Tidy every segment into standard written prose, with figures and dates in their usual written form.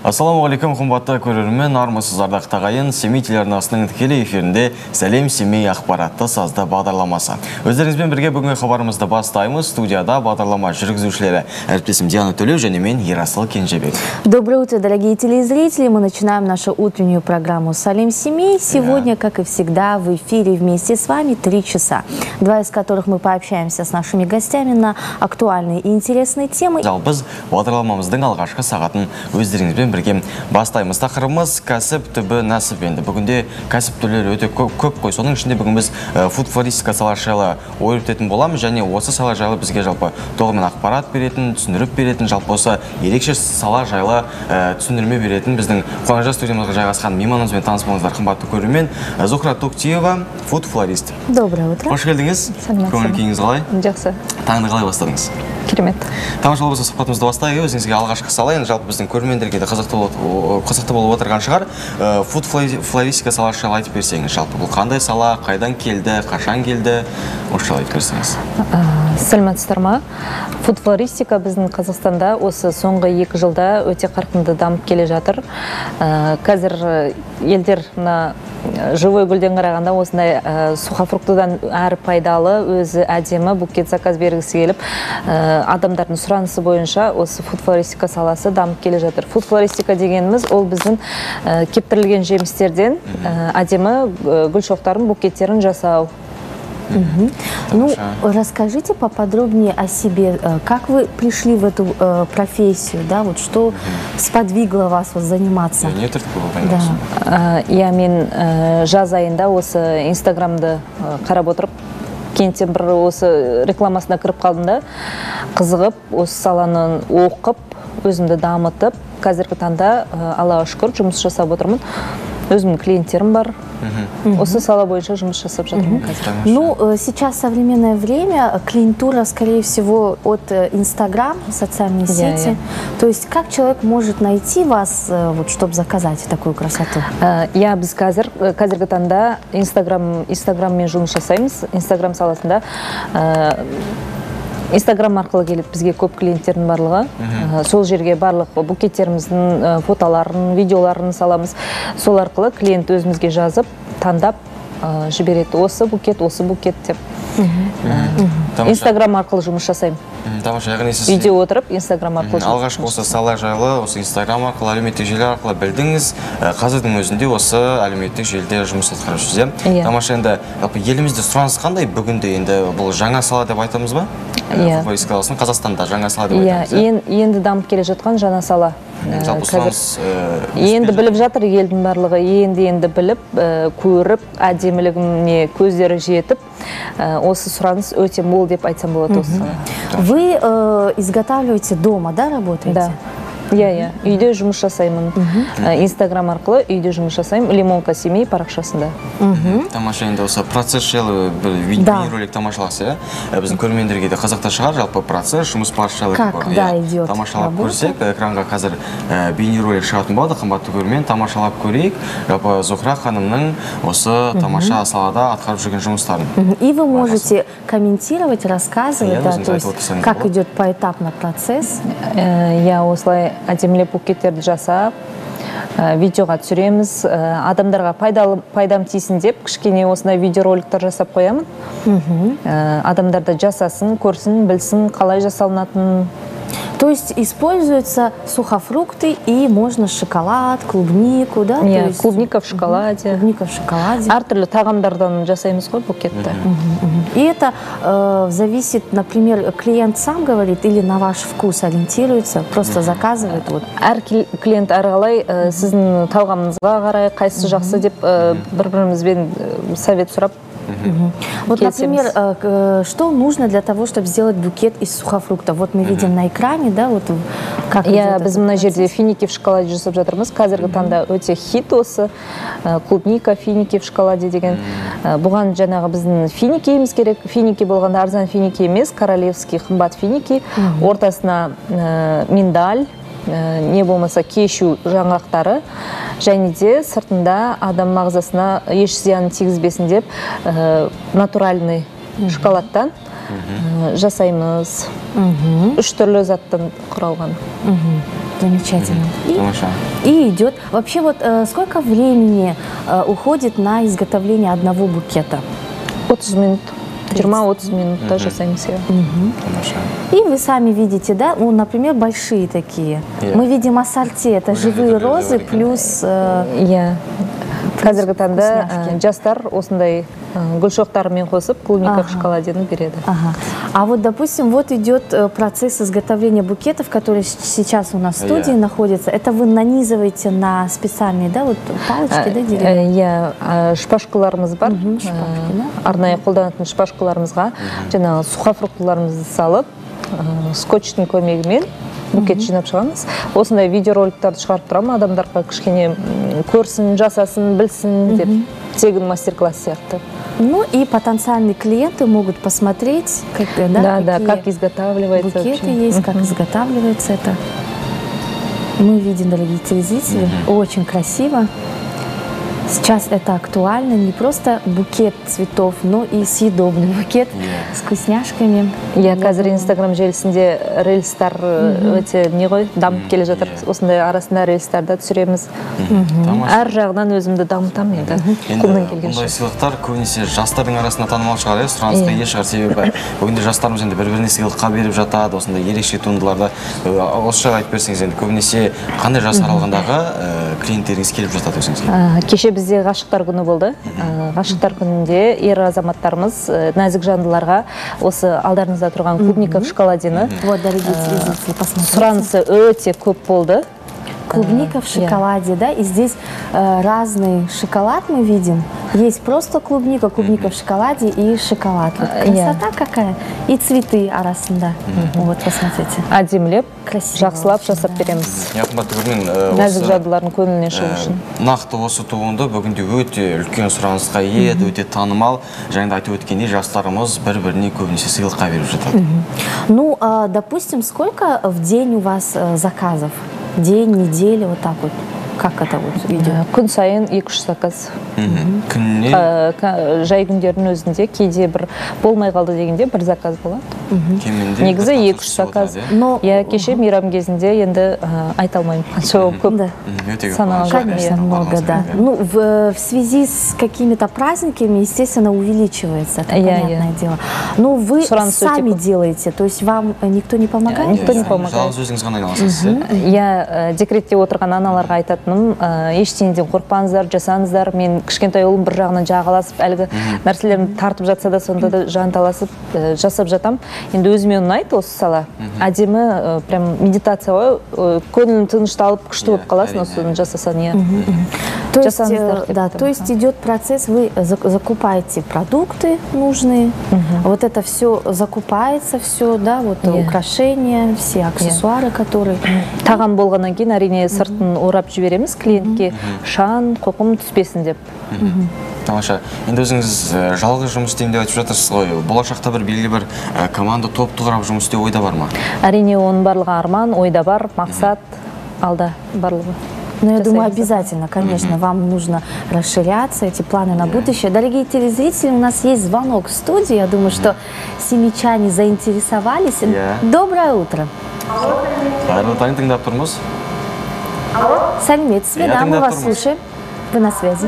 Ассалаумағалейкум, қымбатты көрермен, армысыз ардақ тағайын, Семей телеарнасының тікелей эфирінде Сәлем Семей ақпаратты сазды бағдарламасы. Өздеріңізбен бірге бүгінгі хабарымызды бастаймыз. Студияда бағдарлама жүргізушілері әріптесім Диана Төлеу және мен Ерасыл Кенжебек. Доброе утро, дорогие телезрители. Мы начинаем нашу утреннюю программу «Сәлем Семей». Сегодня, как и всегда, в эфире вместе с вами 3 часа, 2 из которых мы пообщаемся с нашими гостями на актуальные и интересные темы. Біз бағдарламамыздың алғашқы сағатын өздеріңізбен бірге бастаймыз. Тақырыбымыз кәсіп түбі нәсіп енді. Бүгінде кәсіп түрлері өте көп қой. Соның ішінде бүгін біз фуд-флористика саласы жайлы ой өрбітетін боламыз, және осы сала жайлы бізге жалпы толығымен ақпарат беретін, түсіндіріп беретін, жалпы осы ерекше сала жайлы түсіндірме беретін біздің қонақжай студиямызға жайғасқан мейманымызбен таныс болыңыздар, қымбатты көрермен. Зухра Тоқтиева, фуд-флорист. Доброе утро. Қош келдіңіз. Көңіл-күйіңіз қалай? Жақсы. Таңды қалай бастадыңыз? Керемет. Тамаша болса сұхбатымызды бастайық. Өзіңізге алғашқы салайын, жалпы біздің көрермендерге де қызықты болып отырған шығар. Фуд-флористика саласы жайлы айтып берсеңіз, жалпы бұл қандай сала, қайдан келді, қашан келді, осы жайлы айтып берсеңіз. Сәлеметсіздер ма? Фуд-флористика біздің Қазақстанда осы соңғы 2 жылда өте қарқынды дамып келе жатыр. Қазір елдер живой гүлден қарағанда осындай сухофруктыдан әрі пайдалы, өзі әдемі букет заказ бергісі келіп, адамдардың сұранысы бойынша осы фуд-флористика саласы дамып келе жатыр. Фуд-флористика дегеніміз ол біздің кептірілген жемістерден әдемі гүл шоқтарын, букеттерін жасау. Ну, расскажите поподробнее о себе, как вы пришли в эту профессию, да, вот что сподвигло вас заниматься? Я мен жаз айында осы инстаграмды қарап отырып, кенттен бір осы рекламасына кіріп қалдым да, қызығып, осы саланы оқып, өзімді дамытып, қазіргі таңда Аллаға шүкір жұмыс жасап отырмын. Өзімнің клиенттерім бар. Осы сала бойынша жұмыс жасап жатырмын қазір. Ну, сейчас современное время, клиентура, скорее всего, от Инстаграм, социальные сети. То есть, как человек может найти вас, вот, чтобы заказать такую красоту? Я біз қазіргі таңда Инстаграммен жұмыс жасаймыз. Инстаграм саласында Инстаграм арқылы келіп бізге көп клиенттердің барлығы. Сол жерге барлық букеттеріміздің фотоларын, видеоларын саламыз. Сол арқылы клиент өзімізге жазып, таңдап жібереді. Осы букет деп. Инстаграм арқылы жұмыс жасаймын. Тамаша, яғни сіз үйде отырып Инстаграм арқылы алғашқы осы сала жайлы, осы Инстаграм арқылы, әлеуметтік желі арқылы білдіңіз. Қазірдің өзінде осы әлеуметтік желіде жұмыс атқарып жүрсіз. Тамаша, енді елімізде сұраныс қандай бүгінде? Енді бұл жаңа сала деп айтамыз ба? Фуд-флористика саласын Қазақстанда жаңа сала деп айтамыз. Енді дамып келе жатқан жаңа сала. Жалпы сұраныс енді біліп жатыр елдің барлығы, енді біліп, көріп, әдемілігіне көздері жетіп, осы сұраныс өте мол деп айтсам болады осы сала. Вы изготавливаете дома, да, работаете? Да. Я үйде жұмыс жасаймын. Инстаграм арқылы үйде жұмыс жасаймын. Лимонка Семей парақшасында. Тамаша, енді осы процесс жайлы бейнеролик тамашалақсы, біздің көрермендерге де қызықты шығар, жалпы процесс, жұмыс барысы жайлы тамашалап көрсек, экранға қазір бейнеролик шығатын болады, қымбатты көрермен, тамашалап көрейік, жалпы Зухра ханымның осы тамаша салада атқарып жүрген жұмыстарын. И вы можете комментировать, рассказывать, то есть как идет поэтапно процесс. Я осылай әдемілеп букеттерді жасап, видеоға түсіреміз, адамдарға пайдам тиісін деп, кішкене осындай видеороликтер жасап қоямын. Адамдарды жасасын, көрсін, білсін, қалай жасалынатын. То есть используются сухофрукты и можно шоколад, клубнику, да? Клубника в шоколаде. Клубника в шоколаде. Әртүрлі тағамдардан жасаймыз ғой букетті. И это зависит, например, клиент сам говорит или на ваш вкус ориентируется, просто заказывает? Әр клиент әрғалай сіздің талғамыңызға қарай, қайсысы жақсы деп бір-бірімізбен совет сұрап. Вот, например, что нужно для того, чтобы сделать букет из сухофруктов? Вот мы видим на экране, да, вот как идет біз мына жерде финики в шоколаде жасап жатырмыз. Қазіргі таңда өте хит осы клубника, финики в шоколаде деген. Бұған жаңағы біздің финики еміз керек. Финики болғанда арзан финики емес, королевский қымбат финики. Ортасына миндаль, не болмаса кешу жаңғақтары, және де сыртында адам мағзасына еш зиян тигізбесін деп натуральный шоколадтан жасаймыз. 3 түрлі заттан құралған. Замечательно. И идет. Вообще вот сколько времени уходит на изготовление одного букета? 30 минут. 20-30 минут даже сами себе. И вы сами видите, да, ну, например, большие такие. Мы видим ассорти, это живые розы плюс... Қазіргі таңда жастар осындай гүлшоқтарымен қосып клубника в шоколадені береді. А вот, допустим, вот идет процесс изготовления букетов, который сейчас у нас в студии находится. Это вы нанизываете на специальные, да, вот палочки, да, деревянные? Шпажкаларымыз бар. Арнайы қолданатын шпажкаларымызға жаңағы сухофруктыларымызды салып, скотчтың көмегімен букет жинап шығамыз. Осындай видеороликтарды шығарып тұрамын, адамдарға кішкене көрсін, жасасын, білсін деп, тегін мастер-класс сияқты. Ну и потенциальные клиенты могут посмотреть, как, как изготавливается букеты есть, как изготавливается это. Мы видим, дорогие телезрители, очень красиво. Сейчас это актуально, не просто букет цветов, но и съедобный букет с вкусняшками. Я қазір Инстаграм желісінде рельстар өте не ғой, дамып келе жатыр. Осындай арасында рельстарда түсіреміз. Әр жағынан өзімді дамытамын енді. Бұндай сыйлықтар көбінесе жастардың арасында танымал шығар, сұранысқа ие шығар, себебі бүгінде жастарымыз енді бір-біріне сыйлыққа беріп жатады, осындай ерекше туындыларды. Осы жағы айтып берсеңіз, енді көбінесе қандай жас аралығындағы клиенттеріңіз келіп жатады өзіңізге? Кеше бізде ғашықтар күні болды. Ғашықтар күнінде ер азаматтарымыз нәзік жандыларға осы алдарыңызда тұрған клубника в шоколадені сұранысы өте көп болды. Клубника в шоколаде, да, и здесь разный шоколад мы видим. Есть просто клубника, клубника в шоколаде и шоколад. Вот красота какая. И цветы арасында. Вот, посмотрите. Әдемілеп, жақсылап жасап береміз. Нәзік жандылардың көңілінен шығу үшін. Нақты осы туынды бүгінде өте үлкен сұранысқа ие, өте танымал. Және де айтып өткендей, жастарымыз бір-біріне көбінесе сыйлыққа беріп жатады. Ну, допустим, сколько в день у вас заказов? День, неделя, вот так вот. Как это вот идет? Күн сайын 2-3 заказ. Жай күндердің өзінде кейде бір болмай қалды дегенде бір заказ болады. Негізі 2-3 заказ. Я кеше мейрам кезінде енді айта алмаймын. Қанша көп. Конечно, много, да. Ну, в связи с какими-то праздниками, естественно, увеличивается. Это понятное дело. Ну, вы сами делаете, то есть вам никто не помогает? Никто не помогает. Я декретте отырған аналарға айтатыным, ештеңеден қорықпаңыздар, жасаңыздар. Мен кішкентай ұлым бір жағынан жағаласып, әлгі нәрселерін тартып жатса да, сонда да жанталасып жасап жатам. Енді өзіме ұнайды осы сала. Әдемі прям медитация ғой, көңілің тынышталып, күшті болып қаласың осыны жасасан. То есть идет процесс, вы закупаете продукты нужные, вот это все закупается, все, да, вот украшения, все аксессуары, которые... Тағам болғаннан кейін әрине сыртын орап жібереміз клиентке, шаң, қоқым түспесін деп. Тамаша. Енді өзіңіз жалғыз жұмыс істеймін деп айтып жатырсыз ғой. Болашақта бір белгілі бір команда топты құрап жұмыс істеу ойда бар ма? Әрине оның барлығы арман, ойда бар, мақсат, алда барлығы. Но я думаю, обязательно, конечно, вам нужно расширяться, эти планы на будущее. Дорогие телезрители, у нас есть звонок в студии. Я думаю, что семичане заинтересовались. Доброе утро. Сәлеметсіз бе, да, мы вас слушаем. Вы на связи.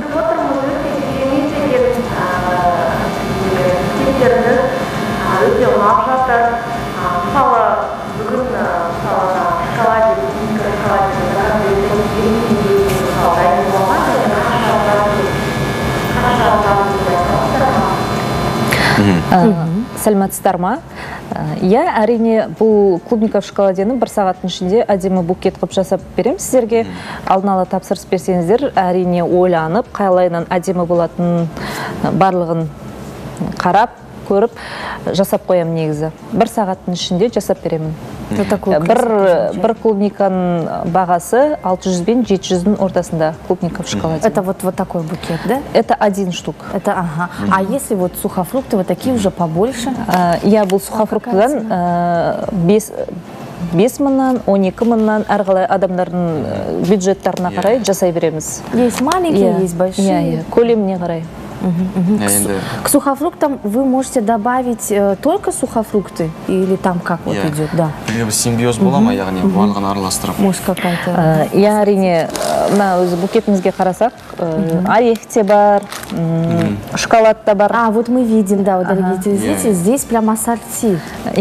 Сәлеметсіздер ма? Я әрине бұл клубника в шоколадені бір сағаттың ішінде әдемі букет қып жасап берем сіздерге. Алдын ала тапсырыс берсеңіздер, әрине ойланып, қайлайынан әдемі болатын барлығын қарап, көріп, жасап қоям негізі. Бір сағаттың ішінде жасап беремін. Бір клубниканың бағасы 600 бен 700-дің ортасында клубника в шоколаде. Это вот такой букет, да? Это 1 штук. Это, ага. А если вот сухофрукты, вот такие уже побольше? Я был сухофруктыдан 5 мыңнан, 12 мыңнан әрғалай адамдардың бюджеттарына қарай жасай береміз. Есть маленькие, есть большие. Көлеміне қарай. К сухофруктам вы можете добавить только сухофрукты или там как вот идет, да? Симбиоз бола ма, яғни барлығын араластырып. Может какая-то... Я әрине, мына өзі букетімізге қарасақ, орех те бар, шоколад та бар. А, вот мы видим, да, вот, дорогие телезрители, здесь прям ассорти.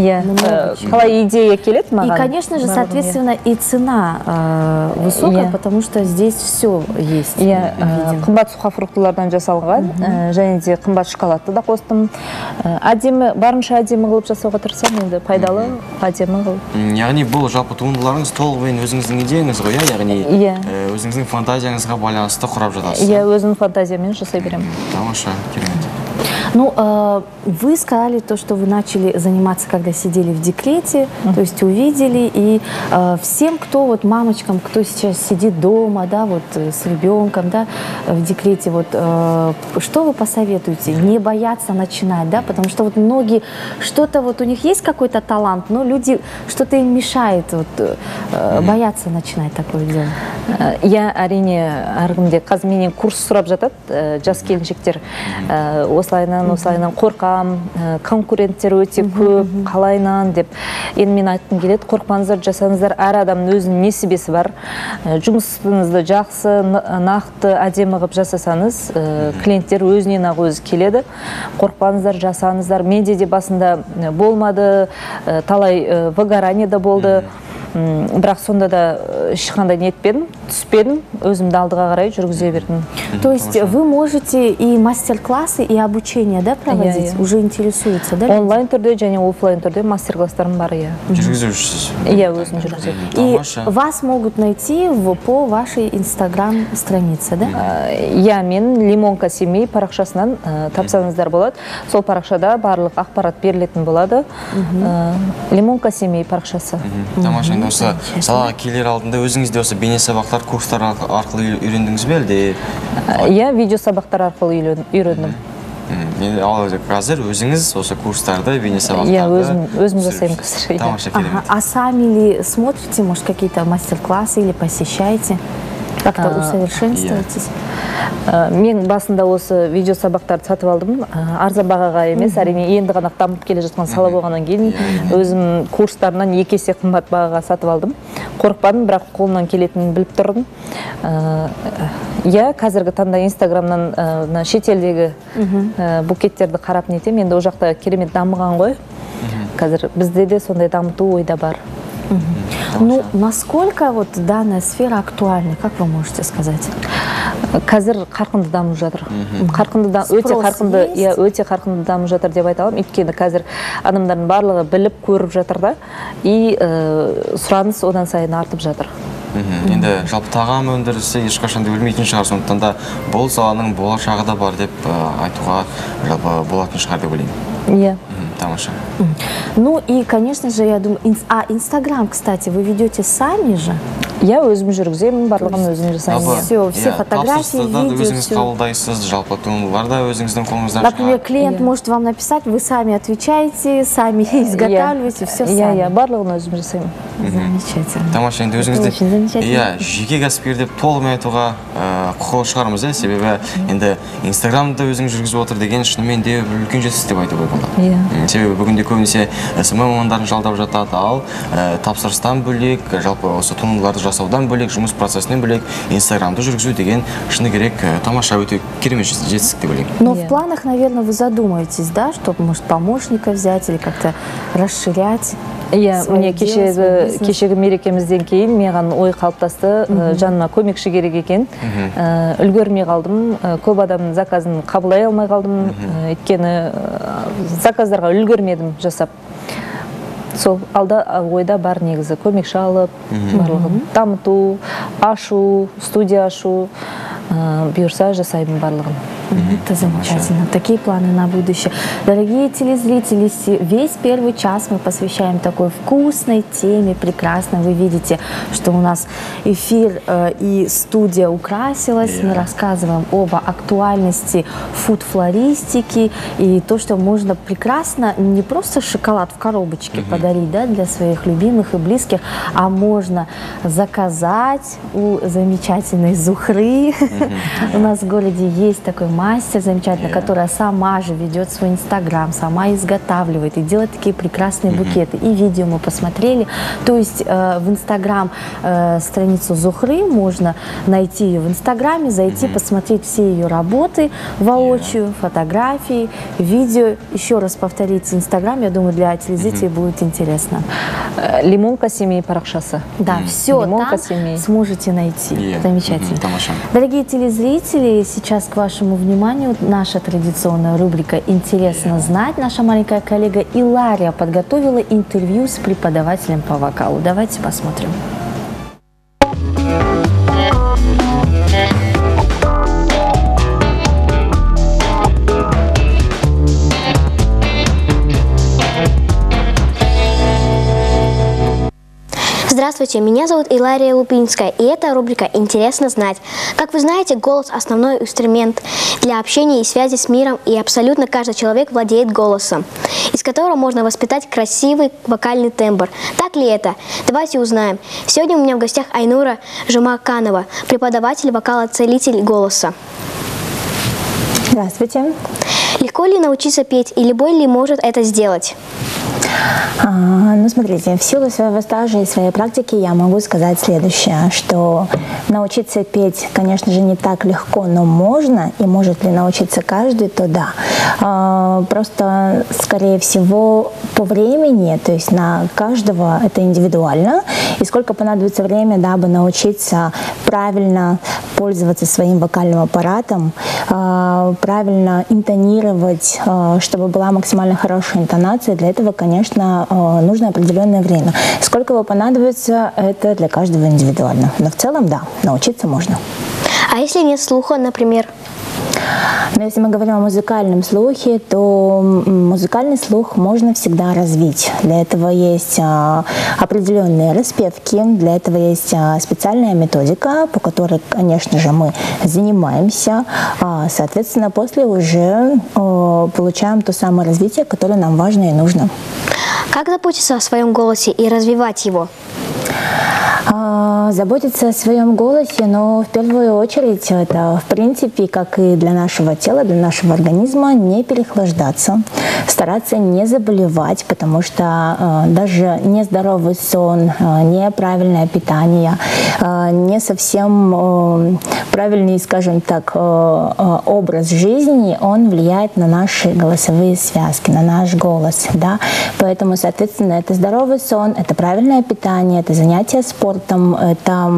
Қалай идея келеді маған? И, конечно же, соответственно, и цена высокая, потому что здесь все есть. Қымбат сухофруктылардан жасалған, және де қымбат шоколадты да қостым. Әдемі, барынша әдемі қылып жасауға тырысамын, енді пайдалы, әдемі қылып. Яғни бұл жалпы туындыларыңыз толығымен өзіңіздің идеяңыз ғой, яғни өзіңіздің фантазияңызға байланысты құрап жатасыз. Иә, өзім фантазиямен жасай беремін. Тамаша, керемет. Ну, вы сказали то, что вы начали заниматься, когда сидели в декрете, то есть увидели, и всем, кто, вот мамочкам, кто сейчас сидит дома, да, вот с ребенком, да, в декрете, вот, что вы посоветуете? Не бояться начинать, да, потому что вот многие, что-то вот у них есть какой-то талант, но люди, что-то им мешает, вот, бояться начинать такое дело. Я, әрине, әркімде қазір менен курс сұрап жатады, жас келіншектер, осылайынан қорқам, конкуренттер өте көп, қалайынан деп. Енді мен айтқым келеді, қорқпаңыздар, жасаңыздар, әр адамның өзінің несібесі бар. Жұмысыңызды жақсы, нақты, әдемі қылып жасасаңыз, клиенттер өзінен ақ өзі келеді. Қорқпаңыздар, жасаңыздар. Менде де басында болмады, талай выгорание да болды. Бірақ сонда да ешқандай нетпедім, түспедім, өзімді алдыға қарай жүргізе бердім. То есть вы можете и мастер-классы, и обучение, да, проводить? Уже интересуется, да? Онлайн түрде және офлайн түрде мастер-класстарым бар, иә. Жүргізушісіз? Иә, өзім жүргіземін. И вас могут найти по вашей инстаграм-странице, да? Иә, мен Лимонка семей парақшасынан тапсаңыздар болады. Сол парақшада барлық ақпарат берілетін болады. Лимонка семей парақшасы. Тамаша. Осы салаға келер алдында өзіңізде осы бейне сабақтар, курстар арқылы үйрендіңіз бе әлде? Иә, видео сабақтар арқылы үйрендім. Ал қазір өзіңіз осы курстарды, бейне сабақтарды... Иә, өзім жасаймын қазір. Тамаша, керемет. А сами ли смотрите, может, какие-то мастер-классы или посещаете? Как-то усовершенствуетесь? Мен басында осы видео сабақтарды сатып алдым. Арзан бағаға емес, әрине енді ғана дамып келе жатқан сала болғаннан кейін өзім курстарынан 2 есе қымбат бағаға сатып алдым. Қорықпадым, бірақ қолымнан келетінін біліп тұрдым. Иә, қазіргі таңда инстаграмнан шетелдегі букеттерді қарап нетем. Енді о жақта керемет дамыған ғой. Қазір бізде де сондай дамыту ойда бар. Ну, насколько вот данная сфера актуальна, как вы можете сказать? Қазір қарқынды дамып жатыр. Өте қарқынды дамып жатыр деп айта аламын. Өйткені қазір адамдардың барлығы біліп көріп жатыр да, и сұраныс одан сайын артып жатыр. Енді жалпы тағам өндірісі ешқашан өлмейтін шығар, сондықтан да бұл саланың болашағы да бар деп айтуға жалпы болатын шығар деп ойлаймын. Иә. Тамаша. Ну и, конечно же, я думаю, Инстаграм, кстати, вы ведете сами же? Я өзім жүргіземін, барлығын өзім жасаймын. Все фотографии, видео, өзіңіз қабылдайсыз, жалпы туындыларда өзіңіздің қолыңыздан шығар. Например, клиент может вам написать, вы сами отвечаете, сами изготавливаете, все сами. Иә, барлығын өзім жасаймын. Замечательно. Тамаша, енді өзіңізді жеке кәсіпкер деп толығымен айтуға құқылы шығармыз, себебі енді Инстаграмды өзіңіз жүргізіп отыр деген шынымен де үлкен жетістік деп айтуға болады. Себебі бүгінде көбінесе СММ мамандарын жалдап жатады, ал тапсырыстан бөлек, жалпы осы туындыларды жасаудан бөлек, жұмыс процесінен бөлек Инстаграмды жүргізу деген шыны керек тамаша, өте керемет жетістік деп ойлаймын. Но в планах, наверное, вы задумаетесь, да, чтобы, может, помощника взять или как-то расширять? Иә, міне кешегі мерекемізден кейін маған ой қалыптасты, жаныма көмекші керек екен. Үлгермей қалдым, көп адамның заказын қабылдай алмай қалдым, өйткені заказдарға үлгермедім жасап. Сол алда ойда бар негізі көмекші алып, барлығын дамыту, ашу, студия ашу, бұйырса жасаймын барлығын. Это замечательно. Такие планы на будущее. Дорогие телезрители, весь первый час мы посвящаем такой вкусной теме, прекрасной. Вы видите, что у нас эфир и студия украсилась. Мы рассказываем об актуальности фуд-флористики и то, что можно прекрасно не просто шоколад в коробочке подарить, да, для своих любимых и близких, а можно заказать у замечательной Зухры. У нас в городе есть такой мастер замечательная, которая сама же ведет свой Инстаграм, сама изготавливает и делает такие прекрасные букеты. И видео мы посмотрели. То есть в Инстаграм страницу Зухры можно найти ее в Инстаграме, зайти, посмотреть все ее работы воочию, фотографии, видео. Еще раз повторить Инстаграм, я думаю, для телезрителей будет интересно. Лимонка семьи паракшасы. Да, все Лимонка там семьи. сможете найти. Замечательно. Тамаша. Дорогие телезрители, сейчас к вашему вниманию наша традиционная рубрика «Интересно знать». Наша маленькая коллега Илария подготовила интервью с преподавателем по вокалу. Давайте посмотрим. Здравствуйте, меня зовут Илария Лупинская, и это рубрика «Интересно знать». Как вы знаете, голос – основной инструмент для общения и связи с миром, и абсолютно каждый человек владеет голосом, из которого можно воспитать красивый вокальный тембр. Так ли это? Давайте узнаем. Сегодня у меня в гостях Айнура Жумаканова, преподаватель вокала-целитель голоса. Здравствуйте. Легко ли научиться петь, и любой ли может это сделать? Ну, смотрите, в силу своего стажа и своей практики я могу сказать следующее, что научиться петь, конечно же, не так легко, но можно, и может ли научиться каждый, то да. Просто, скорее всего, по времени, то есть на каждого это индивидуально, и сколько понадобится время, дабы научиться правильно пользоваться своим вокальным аппаратом, правильно интонировать, чтобы была максимально хорошая интонация, для этого, конечно, нужно определенное время. Сколько его понадобится, это для каждого индивидуально. Но в целом, да, научиться можно. А если нет слуха, например? Но если мы говорим о музыкальном слухе, то музыкальный слух можно всегда развить. Для этого есть определенные распевки, для этого есть специальная методика, по которой, конечно же, мы занимаемся. Соответственно, после уже получаем то самое развитие, которое нам важно и нужно. Как заботиться о своем голосе и развивать его? Заботиться о своем голосе, но в первую очередь это, в принципе, как и для нашего тела, для нашего организма, не переохлаждаться, стараться не заболевать, потому что даже нездоровый сон, неправильное питание, не совсем правильный, скажем так, образ жизни, он влияет на наши голосовые связки, на наш голос, да, поэтому, соответственно, это здоровый сон, это правильное питание, это занятие спортом, это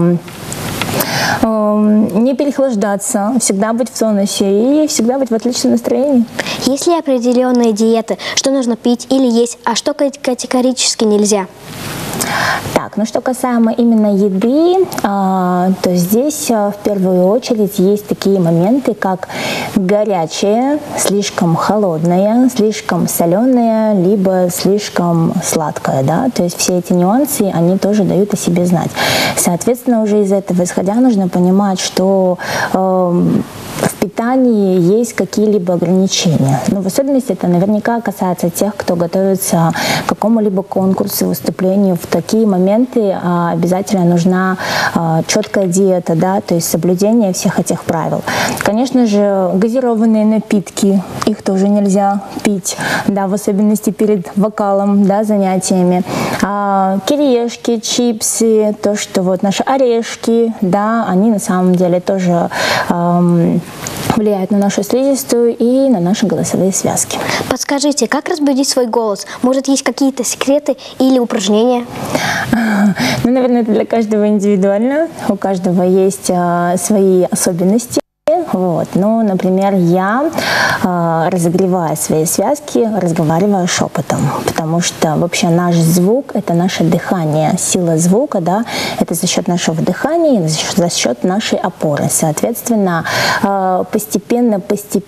не переохлаждаться, всегда быть в тонусе и всегда быть в отличном настроении. Есть ли определенные диеты, что нужно пить или есть, а что категорически нельзя? Так, ну что касаемо именно еды, то здесь в первую очередь есть такие моменты, как горячее, слишком холодное, слишком соленое, либо слишком сладкое, да, то есть все эти нюансы, они тоже дают о себе знать. Соответственно, уже из этого исходя нужно понимать, что в питании есть какие-либо ограничения. Но в особенности это наверняка касается тех, кто готовится к какому-либо конкурсу, выступлению. В такие моменты обязательно нужна четкая диета, да, то есть соблюдение всех этих правил. Конечно же, газированные напитки, их тоже нельзя пить, да, в особенности перед вокалом, да, занятиями. Кириешки, чипсы, то, что вот наши орешки, да, они на самом деле тоже влияют на нашу слизистую и на наши голосовые связки. Подскажите, как разбудить свой голос? Может, есть какие-то секреты или упражнения? Ну, наверное, это для каждого индивидуально. У каждого есть свои особенности. Вот. Ну, например, я, разогревая свои связки, разговариваю шепотом, потому что вообще наш звук – это наше дыхание. Сила звука, да, это за счет нашего дыхания и за счет нашей опоры. Соответственно, постепенно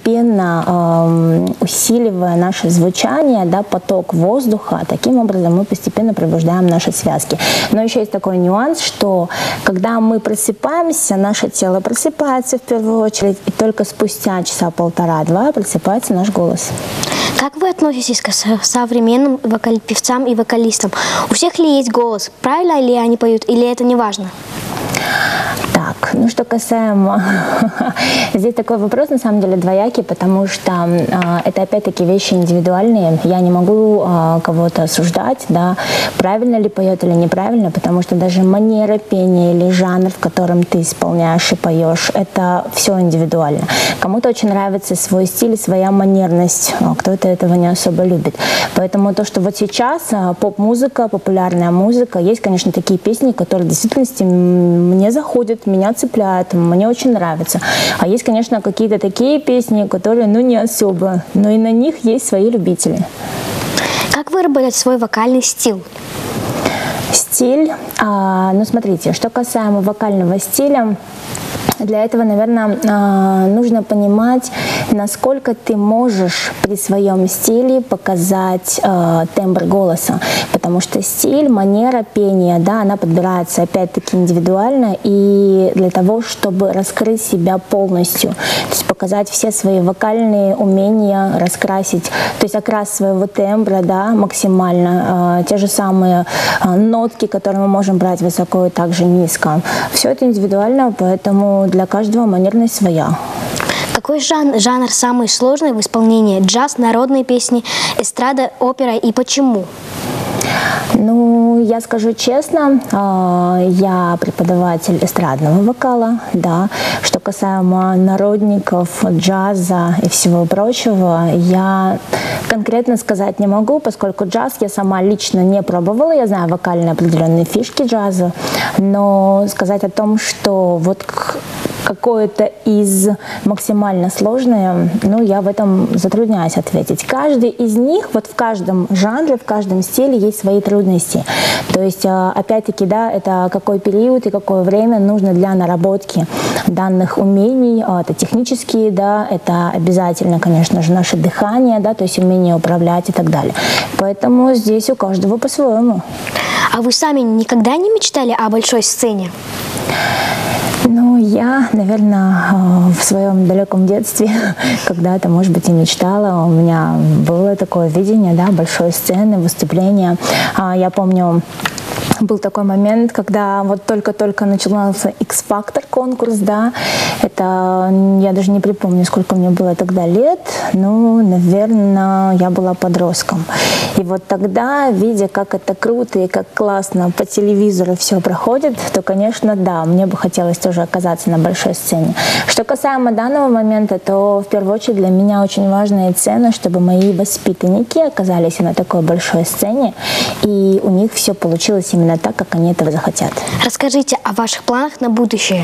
усиливая наше звучание, да, поток воздуха, таким образом мы постепенно пробуждаем наши связки. Но еще есть такой нюанс, что когда мы просыпаемся, наше тело просыпается в первую очередь, и только спустя часа полтора-два просыпается наш голос. Как вы относитесь к современным певцам и вокалистам? У всех ли есть голос? Правильно ли они поют или это не важно? Так, Ну, что касаемо... Здесь такой вопрос, на самом деле, двоякий, потому что это, опять-таки, вещи индивидуальные. Я не могу кого-то осуждать, да, правильно ли поет или неправильно, потому что даже манера пения или жанр, в котором ты исполняешь и поешь, это все индивидуально. Кому-то очень нравится свой стиль, своя манерность, кто-то этого не особо любит. Поэтому то, что вот сейчас поп-музыка, популярная музыка, есть, конечно, такие песни, которые в действительности мне заходят, меня цепляют, мне очень нравятся. А есть, конечно, какие-то такие песни, которые, ну, не особо, но и на них есть свои любители. Как выработать свой вокальный стиль? Стиль, ну, смотрите, что касаемо вокального стиля, для этого, наверное, нужно понимать, насколько ты можешь при своем стиле показать тембр голоса. Потому что стиль, манера пения, да, она подбирается опять-таки индивидуально и для того, чтобы раскрыть себя полностью. То есть показать все свои вокальные умения, раскрасить, то есть окрас своего тембра, да, максимально. Те же самые нотки, которые мы можем брать высоко и также низко. Все это индивидуально, поэтому для каждого манерность своя. Какой жанр самый сложный в исполнении? Джаз, народные песни, эстрада, опера и почему? Ну, я скажу честно, я преподаватель эстрадного вокала, да. Что касаемо народников, джаза и всего прочего, я конкретно сказать не могу, поскольку джаз я сама лично не пробовала, я знаю вокальные определенные фишки джаза, но сказать о том, что вот какое-то из максимально сложное, ну, я в этом затрудняюсь ответить. Каждый из них, вот в каждом жанре, в каждом стиле есть свои трудности. То есть, опять-таки, да, это какой период и какое время нужно для наработки данных умений. Это технические, да, это обязательно, конечно же, наше дыхание, да, то есть умение управлять и так далее. Поэтому здесь у каждого по-своему. А вы сами никогда не мечтали о большой сцене? Ну, я, наверное, в своем далеком детстве когда-то, может быть, и мечтала. У меня было такое видение, да, большой сцены, выступления. Я помню, был такой момент, когда вот только-только начался X-Factor конкурс, да, это, я даже не припомню, сколько мне было тогда лет, ну, наверное, я была подростком. И вот тогда, видя, как это круто и как классно по телевизору все проходит, то, конечно, да, мне бы хотелось тоже оказаться на большой сцене. Что касаемо данного момента, то, в первую очередь, для меня очень важно и ценно, чтобы мои воспитанники оказались на такой большой сцене, и у них все получилось именно так, как они этого захотят. Расскажите о ваших планах на будущее.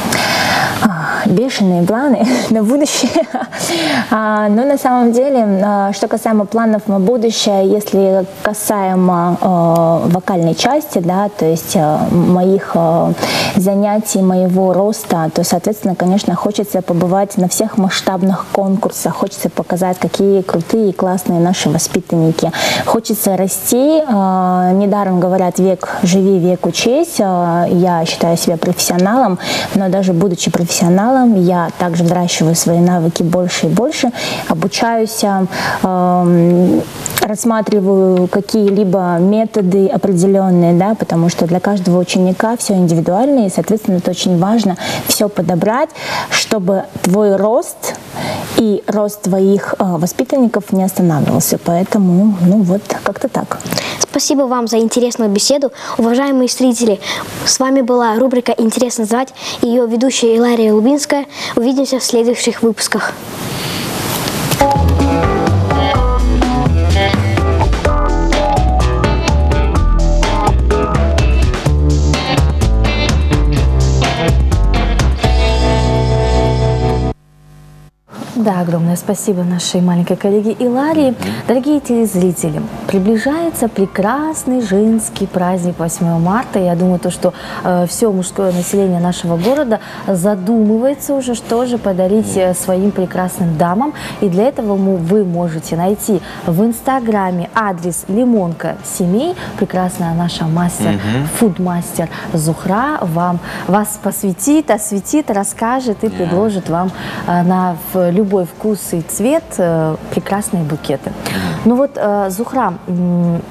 Бешеные планы на будущее. Но на самом деле, что касаемо планов на будущее, если касаемо вокальной части, да, то есть моих занятий, моего роста, то, соответственно, конечно, хочется побывать на всех масштабных конкурсах, хочется показать, какие крутые и классные наши воспитанники. Хочется расти. Недаром говорят: век живи, век учись. Я считаю себя профессионалом, но даже будучи профессионалом, я также взращиваю свои навыки больше и больше, обучаюсь, рассматриваю какие-либо методы определенные, да, потому что для каждого ученика все индивидуально, и, соответственно, это очень важно все подобрать, чтобы твой рост и рост твоих воспитанников не останавливался. Поэтому, ну вот, как-то так. Спасибо вам за интересную беседу. Уважаемые зрители, с вами была рубрика «Интересно знать» и ее ведущая Илария Лубинская. Увидимся в следующих выпусках. Да, огромное спасибо нашей маленькой коллеге Иларии. Дорогие телезрители, приближается прекрасный женский праздник 8 марта. Я думаю, что все мужское население нашего города задумывается уже, что же подарить своим прекрасным дамам. И для этого вы можете найти в Инстаграме адрес Лимонка Семей. Прекрасная наша мастер, фуд-мастер Зухра вас посвятит, осветит, расскажет и предложит вам на любой вкус и цвет прекрасные букеты. Ну вот, Зухра,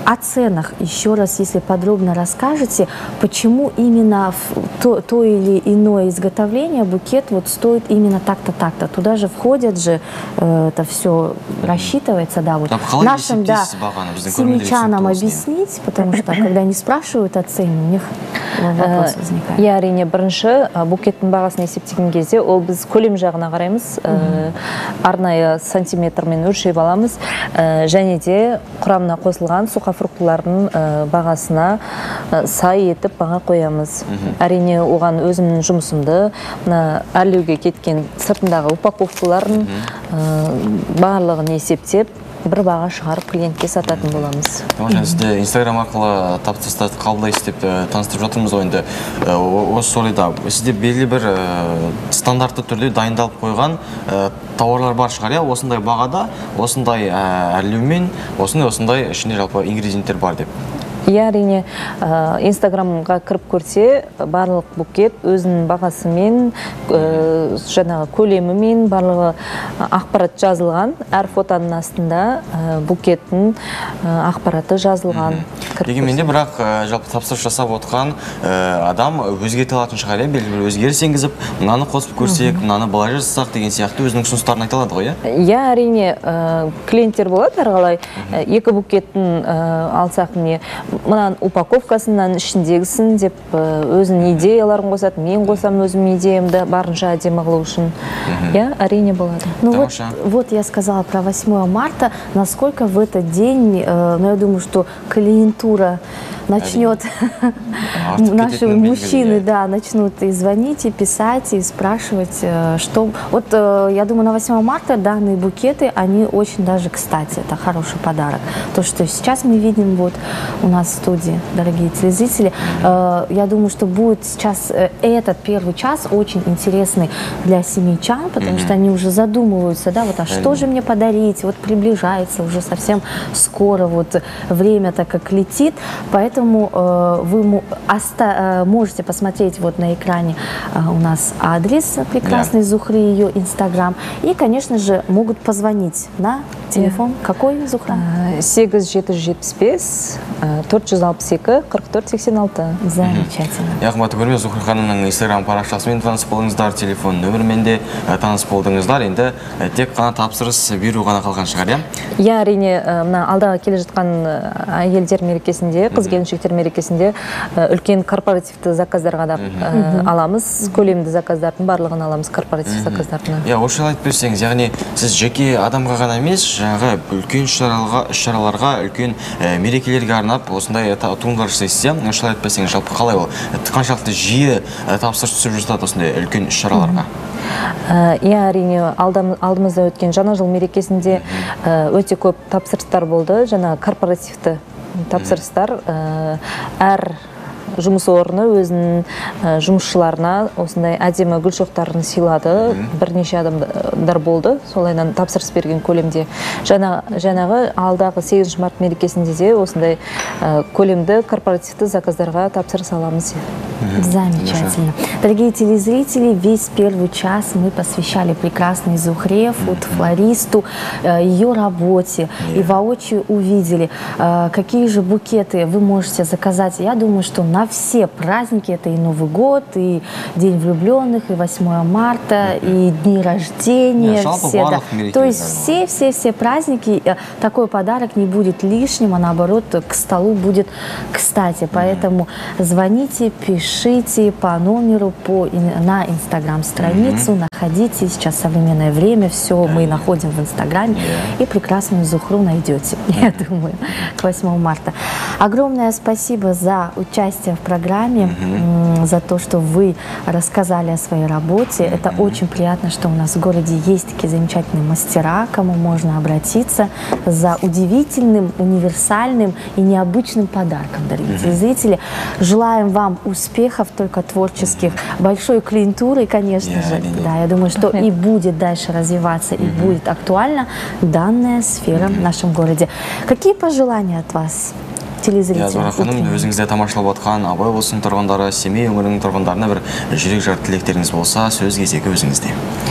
О ценах еще раз, если подробно расскажете, почему именно то или иное изготовление букет вот стоит именно так-то, так-то. Туда же входят же, это все рассчитывается, да, вот нашим, да, семейчанам объяснить, потому что когда они спрашивают о цене, у них вопрос возникает. Я әрине бірінші букеттің бағасын есептеген кезде ол біз көлем жағына қараймыз, арнайы сантиметрмен өлшеп аламыз, және де құрамына қосылған сухофруктылардың бағасына сай етіп баға қоямыз. Әрине оған өзімнің жұмысымды, әрлеуге кеткен сыртындағы упаковкаларын барлығын есептеп, бір баға шығарып клиентке сататын боламыз. Сізді Инстаграм арқылы тапсырыстарды қабылдайсыз деп таныстырып жатырмыз ғой енді. Осы орайда сізде белгілі бір стандартты түрде дайындалып қойған тауарлар бар шығар, осындай бағада, осындай әрлеумен, осындай ішінде жалпы ингредиенттер бар деп. Әрине, Инстаграмға кіріп көрсе, барлық букет өзінің бағасымен, жаңағы көлемімен барлығы ақпарат жазылған. Әр фотоның астында букеттің ақпараты жазылған. Дегенменде бірақ жалпы тапсырыс жасап отқан адам өзгерте алатын шығар, белгілі бір өзгеріс енгізіп, мынаны қосып көрсек, мынаны былай жасасақ деген сияқты өзінің ұсыныстарын айта алады ғой, иә? Әрине, клиенттер болады әрқалай. Екі букеттің алсақ міне, мынан упаковкасынан ішіндегісін деп өзінің идеяларын қосады, мен қосам өзім идеямды барынша әдемі қылу үшін. Әрине болады. Ну вот я сказала про 8 марта. Насколько в этот день, я думаю, что клиентура начнет, наши мужчины, да, начнут и звонить, и писать, и спрашивать, что... Вот я думаю, на 8 марта данные букеты, они очень даже кстати, это хороший подарок. То, что сейчас мы видим вот у нас в студии, дорогие телезрители, я думаю, что будет сейчас этот первый час очень интересный для семейчан, потому что они уже задумываются, да, вот, а что же мне подарить, вот приближается уже совсем скоро, вот время так как летит, поэтому вы можете посмотреть вот на экране у нас адрес прекрасной Зухры, ее Инстаграм, и, конечно же, могут позвонить на телефон. Какой, Зухра? 8775 462 44 86. Замечательно. Қымбатты көрермен, Зухра ханымның Инстаграм парақшасымен таныс болдыңыздар, телефон нөмірімен де таныс болдыңыздар. Енді тек қана тапсырыс беру ғана қалған шығар, иә? Әрине, мына алдағы келе жатқан әйелдер мерекесінде, қыз келіншектер мерекесінде үлкен корпоративті заказдарға да аламыз, көлемді заказдардың барлығын аламыз корпоратив заказдарына. Осы айтып берсеңіз, яғни сіз жеке адамға ғана емес, жаңағы үлкен іс-шараларға, үлкен мерекелерге арнап осындай туындылар жасайсыз, осы айтып берсеңіз, жалпы қалай ол? Қаншалықты жиі тапсырыс түсіп жатады осындай үлкен іс-шараларға? Әрине, алдымызда өткен жаңа жыл мерекесінде өте көп тапсырыстар болды, жаңа корпоративті тапсырыстар. Әр жұмыс орны өзінің жұмысшыларына осындай әдемі гүл шоқтарын сыйлады, бірнеше адамдар болды, солайдан тапсырыс берген көлемде. Жаңағы алдағы 8 март мерекесінде де осындай көлемді корпоративті заказдарға тапсырыс аламыз. Замечательно. Дорогие телезрители, весь первый час мы посвящали прекрасной Зухре, фуд-флористу, ее работе. И воочию увидели, какие же букеты вы можете заказать. Я думаю, что на все праздники, это и Новый год, и День влюбленных, и 8 марта, и дни рождения. Все, да. То есть все праздники, такой подарок не будет лишним, а наоборот к столу будет кстати. Поэтому звоните, пишите по номеру на Инстаграм-страницу, находите, сейчас современное время, все мы находим в Инстаграме, и прекрасную Зухру найдете, я думаю, к 8 марта. Огромное спасибо за участие в программе, за то, что вы рассказали о своей работе. Это очень приятно, что у нас в городе есть такие замечательные мастера, к кому можно обратиться за удивительным, универсальным и необычным подарком, дорогие телезрители. Желаем вам успехов только творческих, большой клиентуры, конечно же. Да, я думаю, что и будет дальше развиваться, и будет актуальна данная сфера в нашем городе. Какие пожелания от вас? телезрителям. Зора ханым, өзіңізде тамашалап отқан Абай облысының тұрғындары, Семей өңірінің тұрғындарына бір жүрек жар тілектеріңіз болса, сөз кезегі өзіңізде.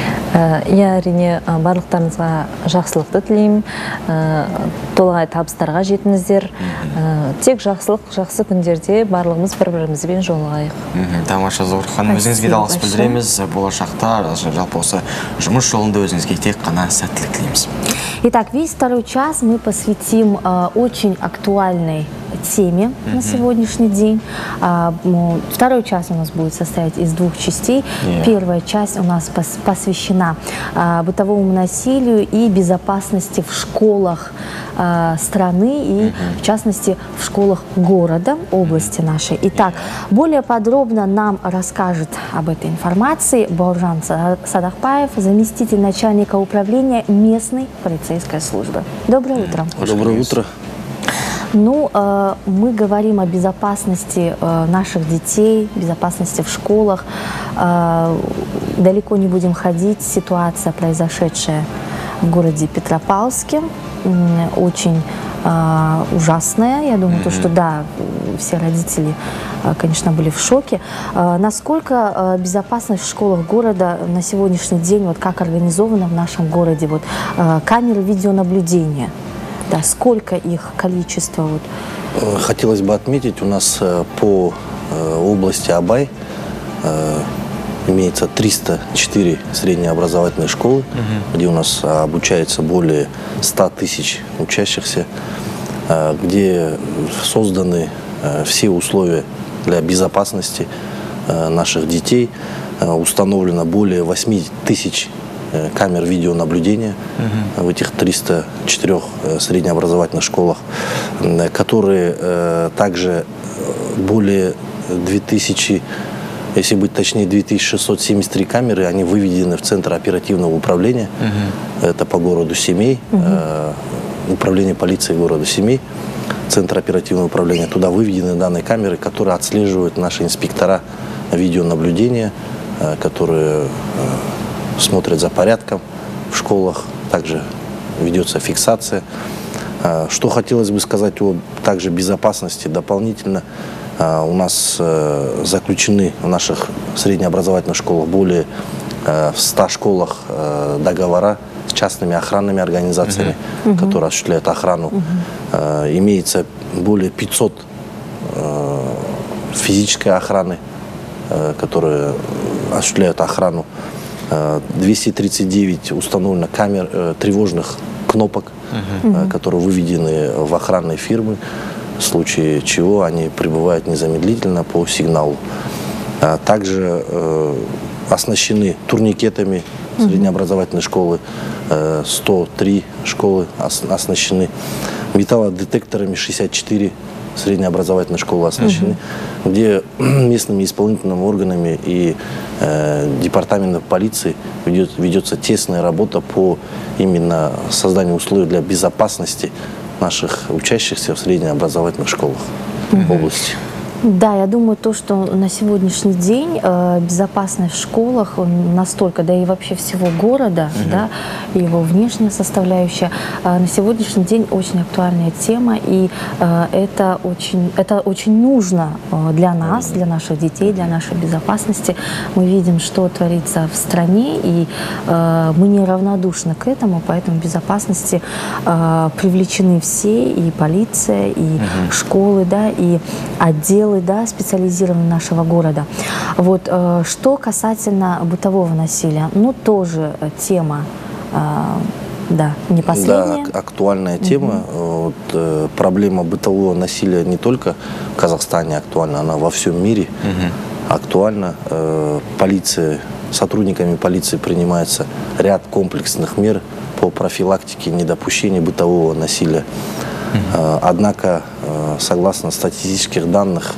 Я әрине барлықтарыңызға жақсылықты тілеймін, толағай табыстарға жетіңіздер. Тек жақсылық, жақсы күндерде барлығымыз бір-бірімізбен жолығайық. Тамаша, Зора ханым, өзіңізге де алғыс білдіреміз. Болашақта, жалпы осы жұмыс жолында өзіңізге тек қана сәттілік тілейміз. Итак, весь второй час мы посвятим очень актуальной теме на сегодняшний день. Второй час у нас будет состоять из двух частей. Первая часть у нас посвящена бытовому насилию и безопасности в школах страны и, в частности, в школах города, области нашей. Итак, более подробно нам расскажет об этой информации Бауыржан Садахбаев, заместитель начальника управления местной полицейской службы. Доброе утро. Доброе утро. Ну, мы говорим о безопасности наших детей, безопасности в школах. Далеко не будем ходить. Ситуация, произошедшая в городе Петропавловске, очень ужасная. Я думаю, что да, все родители, конечно, были в шоке. Насколько безопасность в школах города на сегодняшний день, вот как организована в нашем городе, вот камеры видеонаблюдения? Да, сколько их количество? Вот? Хотелось бы отметить, у нас по области Абай имеется 304 среднеобразовательные школы, где у нас обучается более 100 тысяч учащихся, где созданы все условия для безопасности наших детей. Установлено более 8 тысяч камер видеонаблюдения в этих 304 среднеобразовательных школах, которые также более 2000, если быть точнее, 2673 камеры, они выведены в Центр оперативного управления, это по городу Семей, управление полиции города Семей, Центр оперативного управления. Туда выведены данные камеры, которые отслеживают наши инспектора видеонаблюдения, которые смотрят за порядком в школах, также ведется фиксация. Что хотелось бы сказать о также безопасности дополнительно. У нас заключены в наших среднеобразовательных школах более в 100 школах договора с частными охранными организациями, которые осуществляют охрану. Имеется более 500 физической охраны, которые осуществляют охрану. 239 установлено камер, тревожных кнопок, которые выведены в охранные фирмы, в случае чего они прибывают незамедлительно по сигналу. Также оснащены турникетами среднеобразовательной школы, 103 школы оснащены, металлодетекторами 64 среднеобразовательной школы оснащены, где местными исполнительными органами и департаментом полиции ведется тесная работа по именно созданию условий для безопасности наших учащихся в среднеобразовательных школах области. Да, я думаю, то, что на сегодняшний день безопасность в школах настолько, да и вообще всего города, да, и его внешняя составляющая, на сегодняшний день очень актуальная тема, и это очень нужно для нас, для наших детей, для нашей безопасности. Мы видим, что творится в стране, и мы неравнодушны к этому, поэтому к безопасности привлечены все, и полиция, и школы, да, и отделы, да, специализированные нашего города. Вот, что касательно бытового насилия, ну, тоже тема, да, не последняя. Да, актуальная тема. Вот, проблема бытового насилия не только в Казахстане актуальна, она во всем мире актуальна. Полиция, сотрудниками полиции принимается ряд комплексных мер по профилактике недопущения бытового насилия. Однако, согласно статистических данных,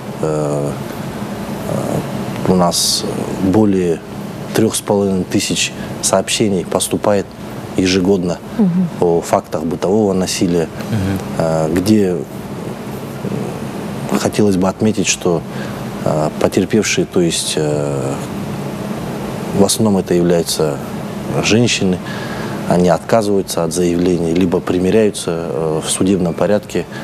у нас более 3500 сообщений поступает ежегодно о фактах бытового насилия, где хотелось бы отметить, что потерпевшие, то есть в основном это являются женщины, они отказываются от заявлений, либо примиряются в судебном порядке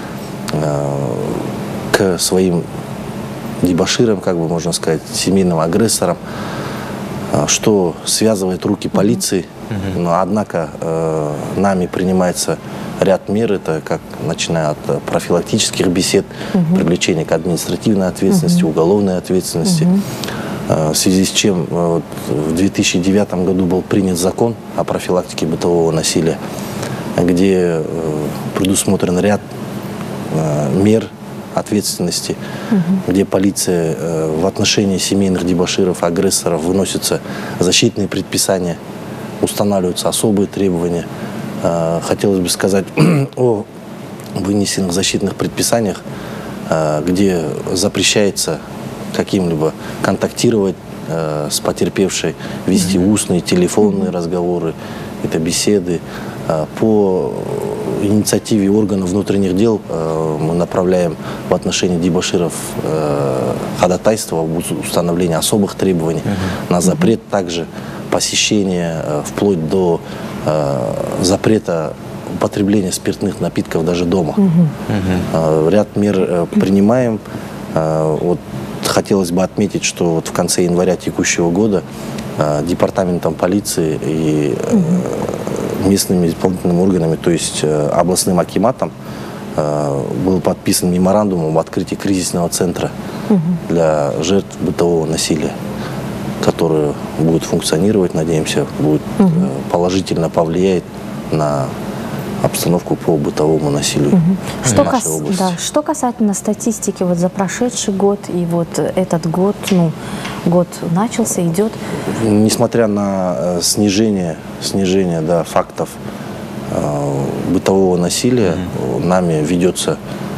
к своим дебоширам, как бы можно сказать, семейным агрессорам, что связывает руки полиции. Но, однако, нами принимается ряд мер, это как начиная от профилактических бесед, привлечения к административной ответственности, уголовной ответственности. В связи с чем в 2009 году был принят закон о профилактике бытового насилия, где предусмотрен ряд мер ответственности, где полиция в отношении семейных дебоширов, агрессоров выносятся защитные предписания, устанавливаются особые требования. Хотелось бы сказать о вынесенных защитных предписаниях, где запрещается каким-либо контактировать с потерпевшей, вести устные, телефонные разговоры, это беседы. По инициативе органов внутренних дел мы направляем в отношении дебоширов ходатайство об установлении особых требований на запрет также посещения, вплоть до запрета употребления спиртных напитков даже дома. Ряд мер принимаем. Вот хотелось бы отметить, что вот в конце января текущего года департаментом полиции и местными исполнительными органами, то есть областным акиматом, был подписан меморандум об открытии кризисного центра для жертв бытового насилия, который будет функционировать, надеемся, будет положительно повлияет на обстановку по бытовому насилию в нашей области. Да, что касательно статистики вот за прошедший год и вот этот год, год начался, идет. Несмотря на снижение фактов бытового насилия, нами ведется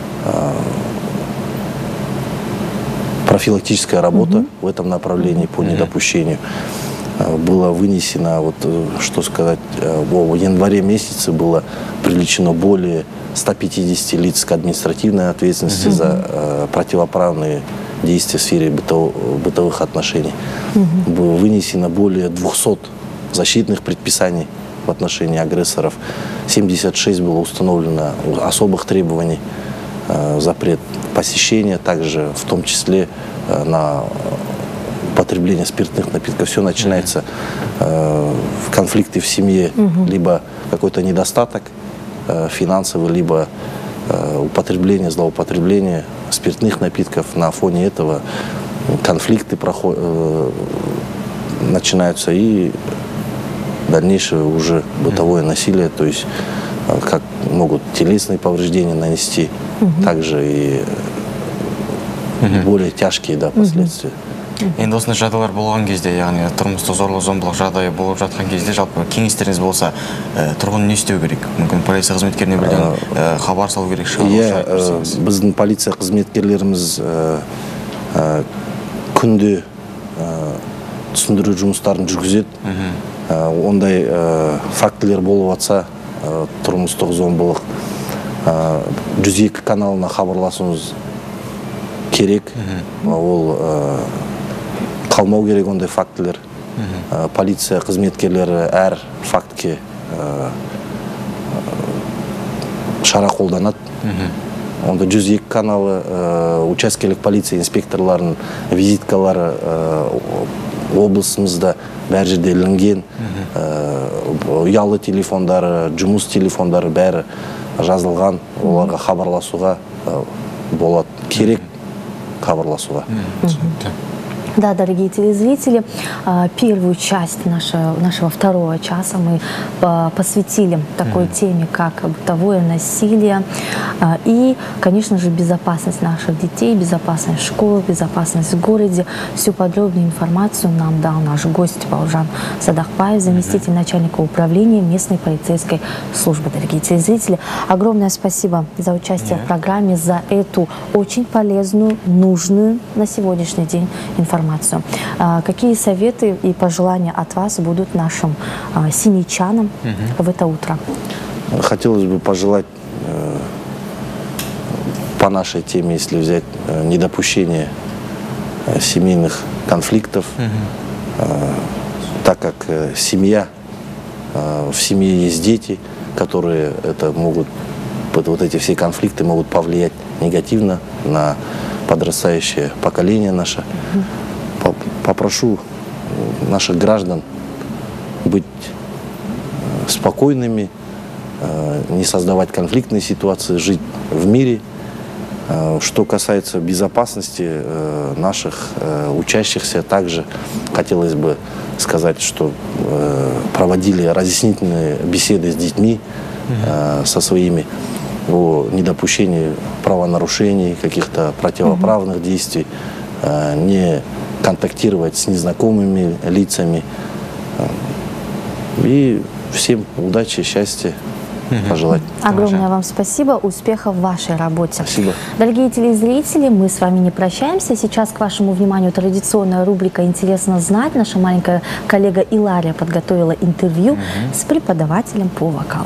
профилактическая работа в этом направлении по недопущению. Было вынесено, вот, что сказать, в январе месяце было привлечено более 150 лиц к административной ответственности за противоправные действия в сфере бытовых отношений. Было вынесено более 200 защитных предписаний в отношении агрессоров. 76 было установлено особых требований, запрет посещения, также в том числе на употребление спиртных напитков. Все начинается конфликты в семье, либо какой-то недостаток финансовый, либо употребление, злоупотребление спиртных напитков. На фоне этого конфликты начинаются и дальнейшее уже бытовое насилие, то есть как могут телесные повреждения нанести, также и более тяжкие последствия. Енді осындай жағдайлар болған кезде, яғни тұрмыстық зорлық-зомбылық жағдайы болып жатқан кезде, жалпы кеңестеріңіз болса, тұрғын не істеу керек? Мүмкін полиция қызметкеріне бірден хабар салу керек шығар? Біздің полиция қызметкерлеріміз күнде түсіндіру жұмыстарын жүргізеді. Ондай фактілер болып жатса, тұрмыстық зомбылық 102 каналына хабарласуыңыз керек. Ол қалмау керек ондай фактілер. Полиция қызметкерлері әр фактке шара қолданады. Онда 102 каналы, учаскелік полиция инспекторларының визиткалары облысымызда бәр жерде ілінген. Ұялы телефондары, жұмыс телефондары бәрі жазылған. Оларға хабарласуға болады. Керек хабарласуға. Да, дорогие телезрители, первую часть нашего второго часа мы посвятили такой теме, как бытовое насилие и, конечно же, безопасность наших детей, безопасность в школе, безопасность в городе. Всю подробную информацию нам дал наш гость Бауыржан Садахбаев, заместитель начальника управления местной полицейской службы. Дорогие телезрители, огромное спасибо за участие в программе, за эту очень полезную, нужную на сегодняшний день информацию. Какие советы и пожелания от вас будут нашим семейчанам в это утро? Хотелось бы пожелать по нашей теме, если взять недопущение семейных конфликтов, так как семья, в семье есть дети, которые это могут вот эти все конфликты могут повлиять негативно на подрастающее поколение наше. Попрошу наших граждан быть спокойными, не создавать конфликтные ситуации, жить в мире. Что касается безопасности наших учащихся, также хотелось бы сказать, что проводили разъяснительные беседы с детьми, со своими о недопущении правонарушений, каких-то противоправных действий, не контактировать с незнакомыми лицами. И всем удачи, счастья пожелать. Огромное вам спасибо, успехов в вашей работе. Спасибо. Дорогие телезрители, мы с вами не прощаемся. Сейчас к вашему вниманию традиционная рубрика «Интересно знать». Наша маленькая коллега Илария подготовила интервью с преподавателем по вокалу.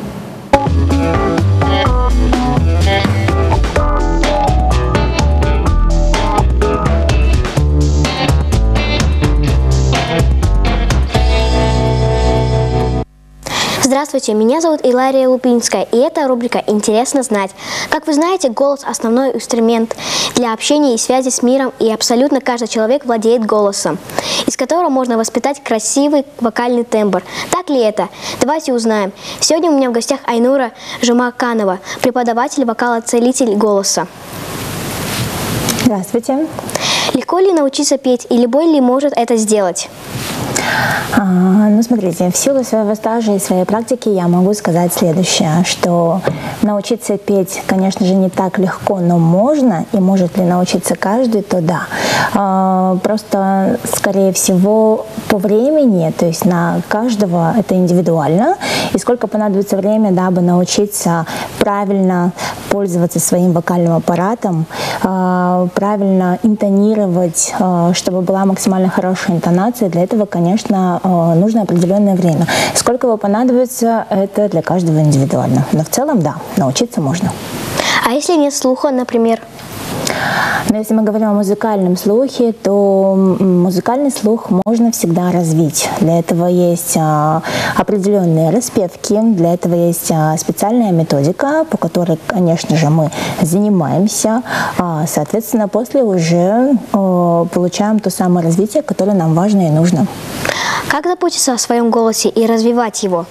Здравствуйте, меня зовут Илария Лупинская, и это рубрика «Интересно знать». Как вы знаете, голос – основной инструмент для общения и связи с миром, и абсолютно каждый человек владеет голосом, из которого можно воспитать красивый вокальный тембр. Так ли это? Давайте узнаем. Сегодня у меня в гостях Айнура Жумаканова, преподаватель вокала-целитель голоса. Здравствуйте. Легко ли научиться петь, и любой ли может это сделать? Ну, смотрите, в силу своего стажа и своей практики я могу сказать следующее, что научиться петь, конечно же, не так легко, но можно, и может ли научиться каждый, то да. Просто, скорее всего, по времени, то есть на каждого это индивидуально, и сколько понадобится время, дабы научиться правильно пользоваться своим вокальным аппаратом, правильно интонировать, чтобы была максимально хорошая интонация, для этого, конечно, нужно определенное время. Сколько его понадобится, это для каждого индивидуально. Но в целом, да, научиться можно. А если нет слуха, например? Но если мы говорим о музыкальном слухе, то музыкальный слух можно всегда развить. Для этого есть определенные распевки, для этого есть специальная методика, по которой, конечно же, мы занимаемся. Соответственно, после уже получаем то самое развитие, которое нам важно и нужно. Как заботиться о своем голосе и развивать его?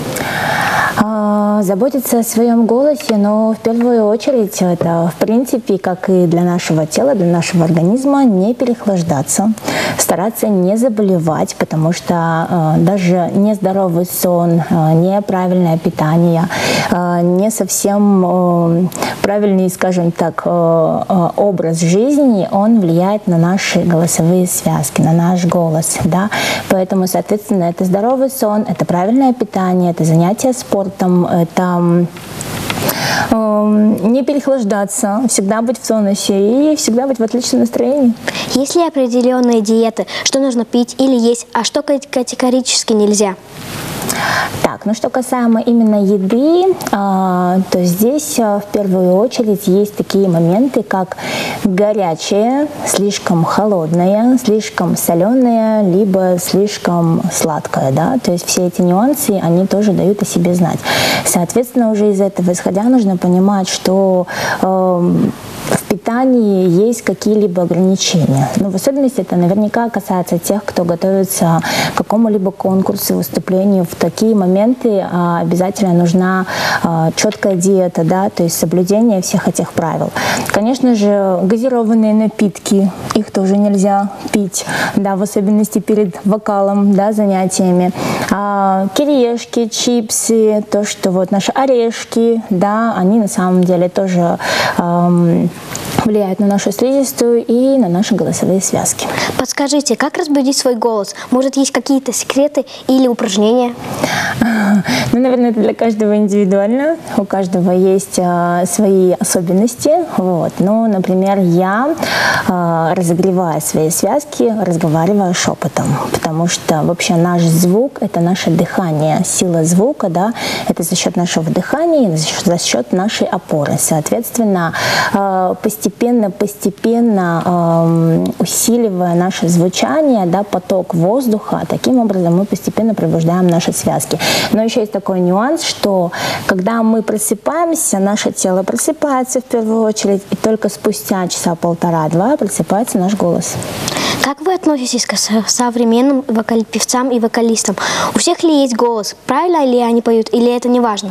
Заботиться о своем голосе, но в первую очередь это, в принципе, как и для нашего тела, для нашего организма, не переохлаждаться, стараться не заболевать, потому что даже нездоровый сон, неправильное питание, не совсем правильный, скажем так, образ жизни, он влияет на наши голосовые связки, на наш голос, да, поэтому, соответственно, это здоровый сон, это правильное питание, это занятие спортом, это не переохлаждаться, всегда быть в тонусе и всегда быть в отличном настроении. Есть ли определенные диеты, что нужно пить или есть, а что категорически нельзя? Так, ну что касаемо именно еды, то здесь в первую очередь есть такие моменты, как горячее, слишком холодное, слишком соленое, либо слишком сладкое, да, то есть все эти нюансы, они тоже дают о себе знать. Соответственно, уже из этого исходя нужно понимать, что в питании есть какие-либо ограничения. Но в особенности это наверняка касается тех, кто готовится к какому-либо конкурсу, выступлению. В такие моменты обязательно нужна четкая диета, да, то есть соблюдение всех этих правил. Конечно же, газированные напитки, их тоже нельзя пить, да, в особенности перед вокалом, да, занятиями. Кириешки, чипсы, то, что вот наши орешки, да, они на самом деле тоже влияют на нашу слизистую и на наши голосовые связки. Подскажите, как разбудить свой голос? Может, есть какие-то секреты или упражнения? Ну, наверное, это для каждого индивидуально. У каждого есть свои особенности. Вот. Ну, например, я, разогревая свои связки, разговариваю шепотом, потому что вообще наш звук – это наше дыхание. Сила звука, да, Это за счет нашего дыхания и за счет нашей опоры. Соответственно, постепенно усиливая наше звучание, да, поток воздуха, таким образом мы постепенно пробуждаем наши связки. Но еще есть такой нюанс, что когда мы просыпаемся, наше тело просыпается в первую очередь, и только спустя часа полтора-два просыпается наш голос. Как вы относитесь к современным певцам и вокалистам? У всех ли есть голос? Правильно ли они поют, или это не важно?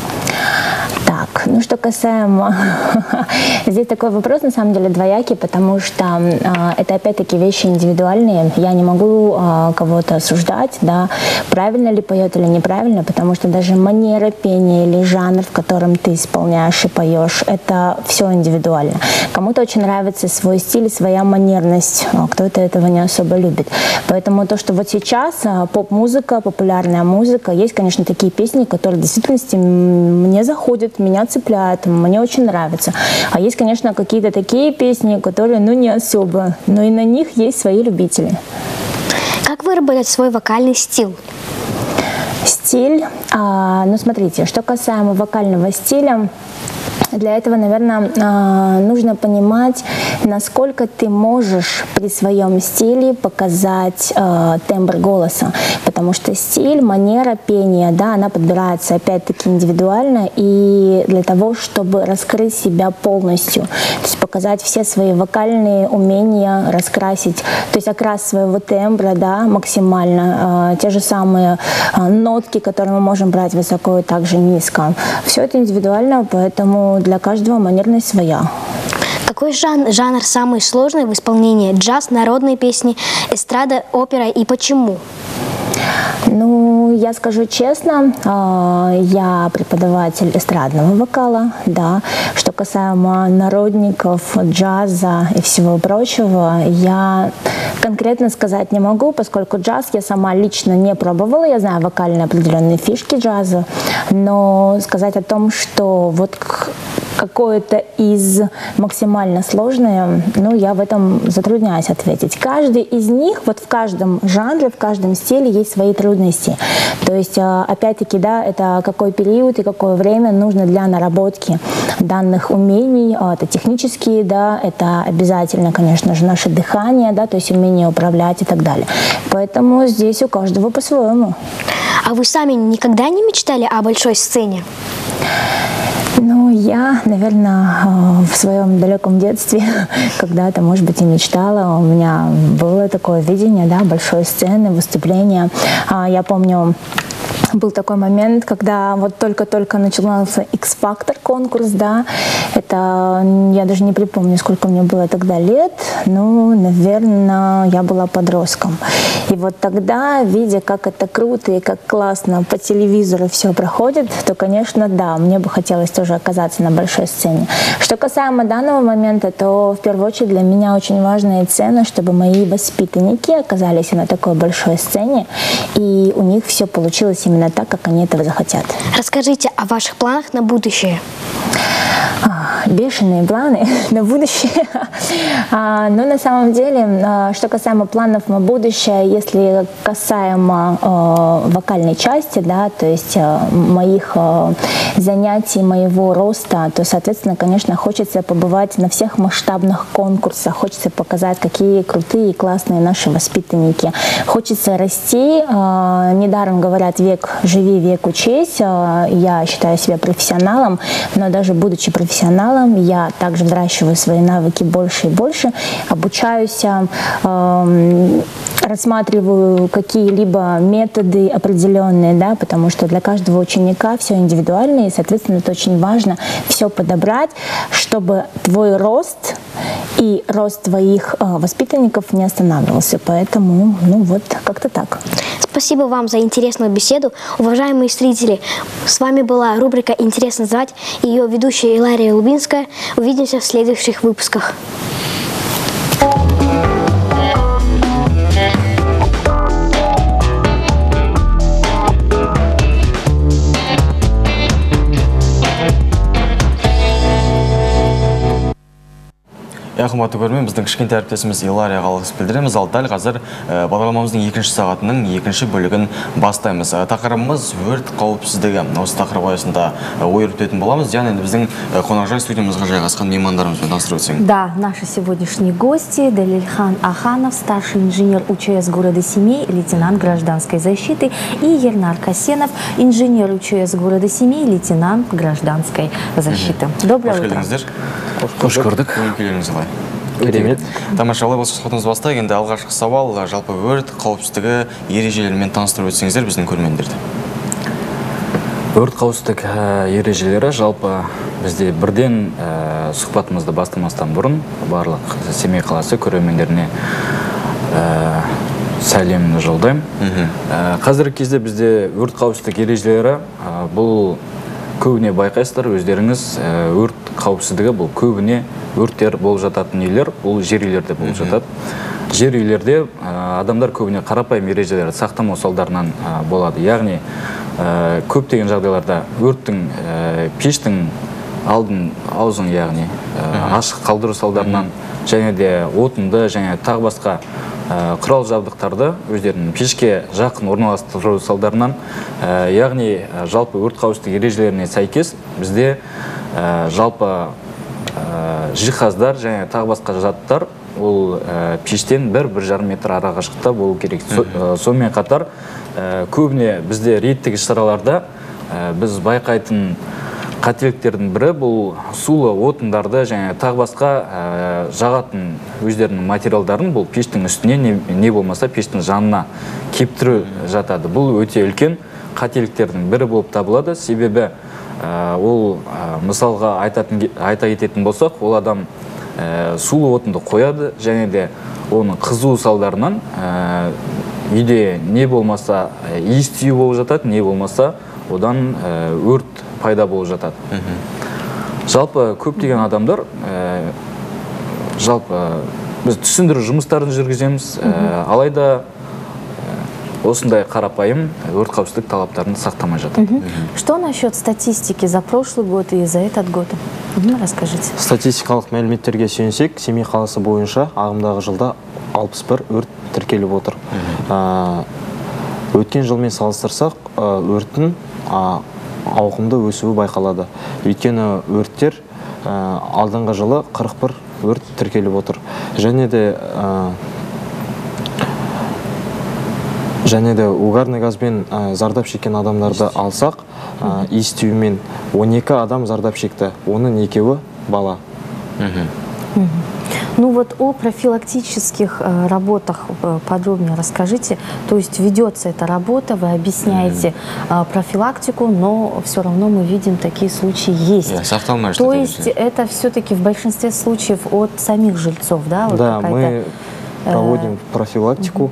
Так, ну что касаемо... Здесь такой вопрос, на самом деле, двоякий, потому что это, опять-таки, вещи индивидуальные. Я не могу кого-то осуждать, да, правильно ли поет или неправильно, потому что даже манера пения или жанр, в котором ты исполняешь и поешь, это все индивидуально. Кому-то очень нравится свой стиль, своя манерность, кто-то этого не особо любит. Поэтому то, что вот сейчас поп-музыка, популярная музыка, есть, конечно, такие песни, которые в действительности мне заходят, меня цепляют, мне очень нравятся. А есть, конечно, какие-то такие песни, которые, ну, не особо, но и на них есть свои любители. Как выработать свой вокальный стиль? Стиль, ну, смотрите, что касаемо вокального стиля, для этого, наверное, нужно понимать, насколько ты можешь при своем стиле показать тембр голоса. Потому что стиль, манера пения, да, она подбирается опять-таки индивидуально и для того, чтобы раскрыть себя полностью. То есть показать все свои вокальные умения, раскрасить, то есть окрас своего тембра, да, максимально. Те же самые нотки, которые мы можем брать высоко и также низко. Все это индивидуально, поэтому для каждого манерность своя. Какой жанр самый сложный в исполнении? Джаз, народные песни, эстрада, опера, и почему? Ну, я скажу честно, я преподаватель эстрадного вокала, да. Что касаемо народников, джаза и всего прочего, я конкретно сказать не могу, поскольку джаз я сама лично не пробовала, я знаю вокальные определенные фишки джаза, но сказать о том, что вот какое-то из максимально сложное, ну, я в этом затрудняюсь ответить. Каждый из них, вот в каждом жанре, в каждом стиле есть свои трудности. То есть, опять-таки, да, это какой период и какое время нужно для наработки данных умений. Это технические, да, это обязательно, конечно же, наше дыхание, да, то есть умение управлять и так далее. Поэтому здесь у каждого по-своему. А вы сами никогда не мечтали о большой сцене? Ну, я, наверное, в своем далеком детстве когда-то, может быть, и мечтала. У меня было такое видение, да, большой сцены, выступления. Я помню, был такой момент, когда вот только-только начался X-Factor конкурс, да, это, я даже не припомню, сколько мне было тогда лет, ну, наверное, я была подростком. И вот тогда, видя, как это круто и как классно по телевизору все проходит, то, конечно, да, мне бы хотелось тоже оказаться на большой сцене. Что касаемо данного момента, то, в первую очередь, для меня очень важно и ценно, чтобы мои воспитанники оказались на такой большой сцене, и у них все получилось именно так, как они этого захотят. Расскажите о ваших планах на будущее. Бешеные планы на будущее. Но на самом деле, что касаемо планов на будущее, если касаемо вокальной части, да, то есть моих занятий, моего роста, то, соответственно, конечно, хочется побывать на всех масштабных конкурсах, хочется показать, какие крутые и классные наши воспитанники. Хочется расти. Недаром говорят: век живи, век учись. Я считаю себя профессионалом, но даже будучи профессионалом, я также взращиваю свои навыки больше и больше, обучаюсь, рассматриваю какие-либо методы определенные, да, потому что для каждого ученика все индивидуально, и, соответственно, это очень важно все подобрать, чтобы твой рост и рост твоих воспитанников не останавливался. Поэтому, ну вот, как-то так. Спасибо вам за интересную беседу. Уважаемые зрители, с вами была рубрика «Интересно знать» и ее ведущая Илария Лубинская. Увидимся в следующих выпусках. Қымбатты көрермен, біздің кішкентай әріптесіміз Иларияға алғыс білдіреміз. Ал дәл қазір бағдарламамыздың екінші сағатының екінші бөлігін бастаймыз. Тақырыбымыз өрт қауіпсіздігі. Осы тақырып аясында ой өрбітетін боламыз. Яғни біздің қонақжай студиямызға жайғасқан меймандарымызбен таныстырып өтсең. Да, наши сегодняшние гости: Далильхан Аханов, старший инженер УЧС города Семей, лейтенант гражданской защиты, и Ернар Касенов, инженер УЧС города Семей, лейтенант гражданской защиты. Доброе утро. Қош көрдік. Көңіл-күйлеріңіз қалай? Керемет. Тамаша, олай болса сұхбатымызды бастайық. Енді алғашқы сауал, жалпы өрт қауіпсіздігі ережелерімен таныстырып өтсеңіздер біздің көрермендерді. Өрт қауіпсіздік ережелері жалпы бізде бірден сұхбатымызды бастамастан бұрын барлық Семей қаласы көрермендеріне сәлемімді жолдаймын. Қазіргі кезде бізде өрт қауіпсіздік ережелері бұл көбіне байқайсыздар, өздеріңіз өрт қауіпсіздігі бұл көбіне өрттер болып жататын үйлер, бұл жер үйлерде болып жатады. Жер үйлерде адамдар көбіне қарапайым ережелерді сақтамау салдарынан болады. Яғни көптеген жағдайларда өрттің пештің аузын яғни ашық қалдыру салдарынан және де отынды және тағы басқа құрал жабдықтарды өздерінің пешке жақын орналастыру салдарынан, яғни жалпы өрт қауіпсіздік ережелеріне сәйкес бізде жалпы жиһаздар және тағы басқа заттар ол пештен 1-1,5 метр арақашықтықта болу керек. Сонымен қатар көбіне бізде рейдтік іс-шараларда біз байқайтын қателіктердің бірі бұл сулы отындарды және тағы басқа жағатын өздерінің материалдарын бұл пештің үстіне не болмаса пештің жанына кептіру жатады. Бұл өте үлкен қателіктердің бірі болып табылады. Себебі ол мысалға айта кететін болсақ, ол адам сулы отынды қояды және де оның қызу салдарынан үйде не болмаса иіс тию болып жатады, не болмаса одан өрт пайда болып жатады. Жалпы көптеген адамдар жалпы біз түсіндіру жұмыстарын жүргіземіз, алайда осындай қарапайым өрт қауіпсіздік талаптарын сақтамай жатады. Что насчет статистики за прошлый год и за этот год? Расскажите. Статистикалық мәліметтерге сүйенсек, Семей қаласы бойынша ағымдағы жылда 61 өрт тіркеліп отыр. Өткен жылмен салыстырсақ, өрттің ауқымды өсуі байқалады. Өйткені өрттер алдыңғы жылы 41 өрт тіркеліп отыр. Және де угарный газбен зардап шеккен адамдарды алсақ, иіс тиюмен 12 адам зардап шекті. Оның 2-і бала. Ну вот о профилактических работах подробнее расскажите. То есть ведется эта работа, вы объясняете профилактику, но все равно мы видим, такие случаи есть. То есть это все-таки в большинстве случаев от самих жильцов, да? Да, мы проводим профилактику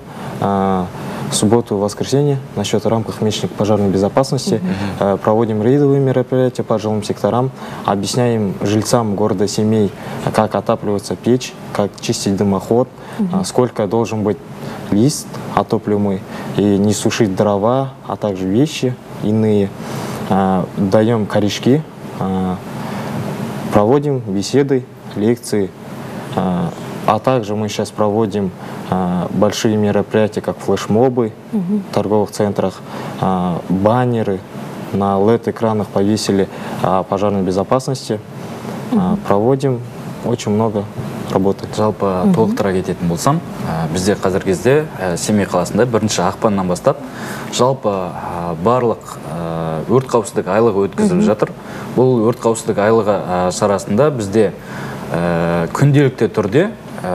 в субботу и воскресенье насчет в рамках месячника пожарной безопасности. Проводим рейдовые мероприятия по жилым секторам, объясняем жильцам города Семей, как отапливается печь, как чистить дымоход, сколько должен быть лист отопливаемый, и не сушить дрова, а также вещи иные. Даем корешки, проводим беседы, лекции. А также мы сейчас проводим большие мероприятия, как флешмобы в торговых центрах, баннеры, на LED-экранах повесили о пожарной безопасности. Проводим очень много работы. Жалпы толықтыра кететін болсам, бізде қазіргі кезде Семей қаласында 1 ақпаннан бастап жалпы барлық өрт қауіпсіздік айлығы өткізіліп жатыр. Бұл өрт қауіпсіздік айлығы шарасында бізде күнделікті түрде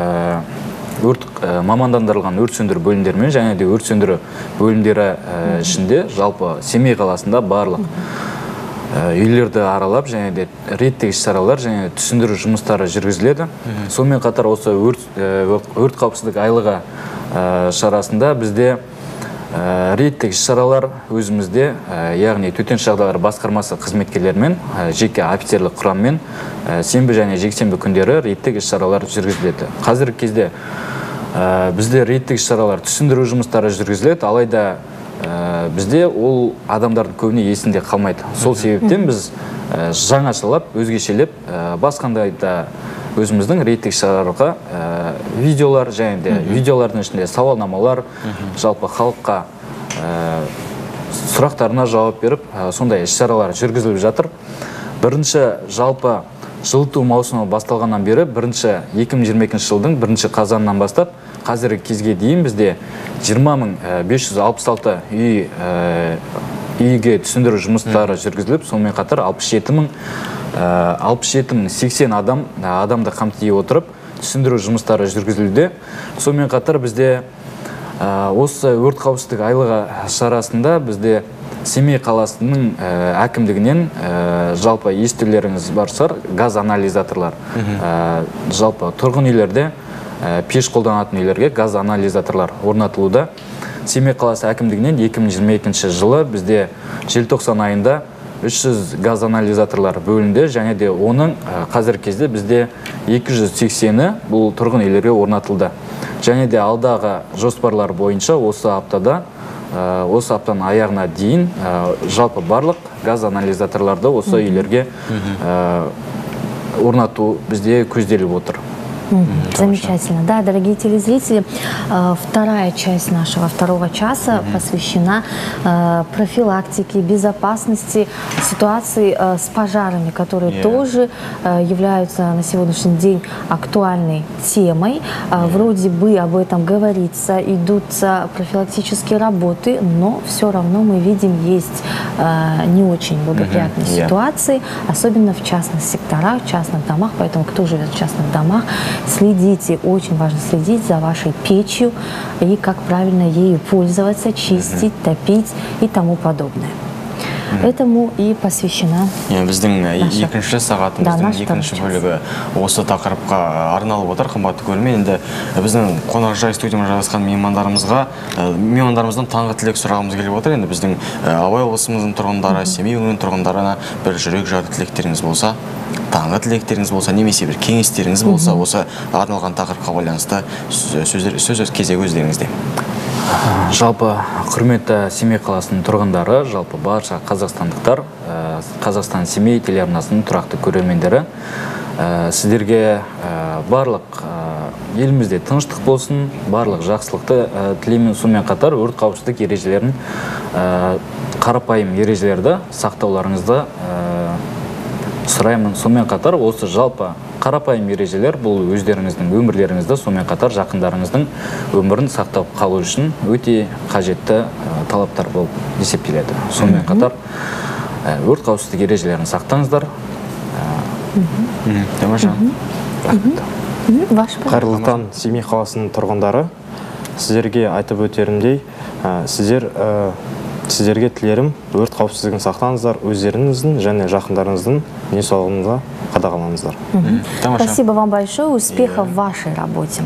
мамандандырылған өрт сөндіру бөлімдерімен және де өрт сөндіру бөлімдері ішінде жалпы Семей қаласында барлық үйлерді аралап және де рейдтік іс-шаралар және түсіндіру жұмыстары жүргізіледі. Сонымен қатар осы өрт қауіпсіздік айлығы шарасында бізде рейдтік іс-шаралар өзімізде, яғни төтенше жағдайлар басқармасы қызметкерлерімен, жеке офицерлік құраммен сенбі және жексенбі күндері рейдтік іс-шаралар жүргізіледі. Қазіргі кезде бізде рейдтік іс-шаралар түсіндіру жұмыстары жүргізіледі, алайда бізде ол адамдардың көбіне есінде қалмайды. Сол себептен біз жаңашылап, өзгешелеп, басқандай да өзіміздің рейдтік шараларға видеолар және де видеолардың ішінде сауалнамалар, жалпы халыққа сұрақтарына жауап беріп, сондай іс-шаралар жүргізіліп жатыр. Бірінші жалпы жылыту маусымы басталғаннан бері 2022 жылдың 1 қазанынан бастап қазіргі кезге дейін бізде 20.566 үйге түсіндіру жұмыстары жүргізіліп, сонымен қатар 67.080 адамды қамти отырып түсіндіру жұмыстары жүргізілуде. Сонымен қатар бізде осы өрт қауіпсіздік айлығы шарасында бізде Семей қаласының әкімдігінен жалпы естулеріңіз бар шығар, газ анализаторлар. Жалпы тұрғын үйлерде пеш қолданатын үйлерге газ анализаторлар орнатылуда. Семей қаласы әкімдігінен 2022 жылы бізде желтоқсан айында 300 газ анализаторлар бөлінді, және де оның қазіргі кезде бізде 280-і бұл тұрғын үйлерге орнатылды. Және де алдағы жоспарлар бойынша осы аптаның аяғына дейін жалпы барлық газ анализаторларды осы үйлерге орнату бізде көзделіп отыр. Замечательно. Да, дорогие телезрители, вторая часть нашего второго часа посвящена профилактике, безопасности ситуации с пожарами, которые тоже являются на сегодняшний день актуальной темой. Вроде бы об этом говорится, идут профилактические работы, но все равно мы видим, есть не очень благоприятные ситуации, особенно в частных секторах, в частных домах. Поэтому кто живет в частных домах, следите, очень важно следить за вашей печью и как правильно ею пользоваться, чистить, топить и тому подобное. Этому и посвящена біздің екінші сағатымыздың екінші бөлігі осы тақырыпқа арналып отыр, қымбатты көрермен. Енді біздің қонақжай студияда жайғасқан меймандарымыздан таңғы тілек сұрағымыз келіп отыр. Енді біздің Абай облысымыздың тұрғындары, Семей өңірінің тұрғындарына бір жүрек жарды тілектеріңіз болса, таңғы тілектеріңіз болса, немесе бір кеңестеріңіз болса, осы арналған тақырыпқа байланысты сөз кезегі өздеріңізде. Жалпы құрметті Семей қаласының тұрғындары, жалпы барша қазақстандықтар, Қазақстан Семей телеарнасының тұрақты көрермендері, сіздерге барлық елімізде тыныштық болсын, барлық жақсылықты тілеймін. Сонымен қатар өрт қауіпсіздік ережелерін, қарапайым ережелерді сақтауларыңызды сұраймын. Сонымен қатар осы жалпы қарапайым ережелер бұл өздеріңіздің өмірлеріңізді, сонымен қатар жақындарыңыздың өмірін сақтап қалу үшін өте қажетті талаптар болып есептеледі. Сонымен қатар өрт қауіпсіздік ережелерін сақтаңыздар. Тамаша. Қайырлы таң, Семей қаласының тұрғындары. Сіздерге айтып өтерімдей, сіздерге тілерім өрт қауіпсіздігін сақтаңыздар, өздеріңіздің және жақындарыңыздың денсаулығына қадағалаңыздар. Спасибо вам большое, успехов в вашей работе.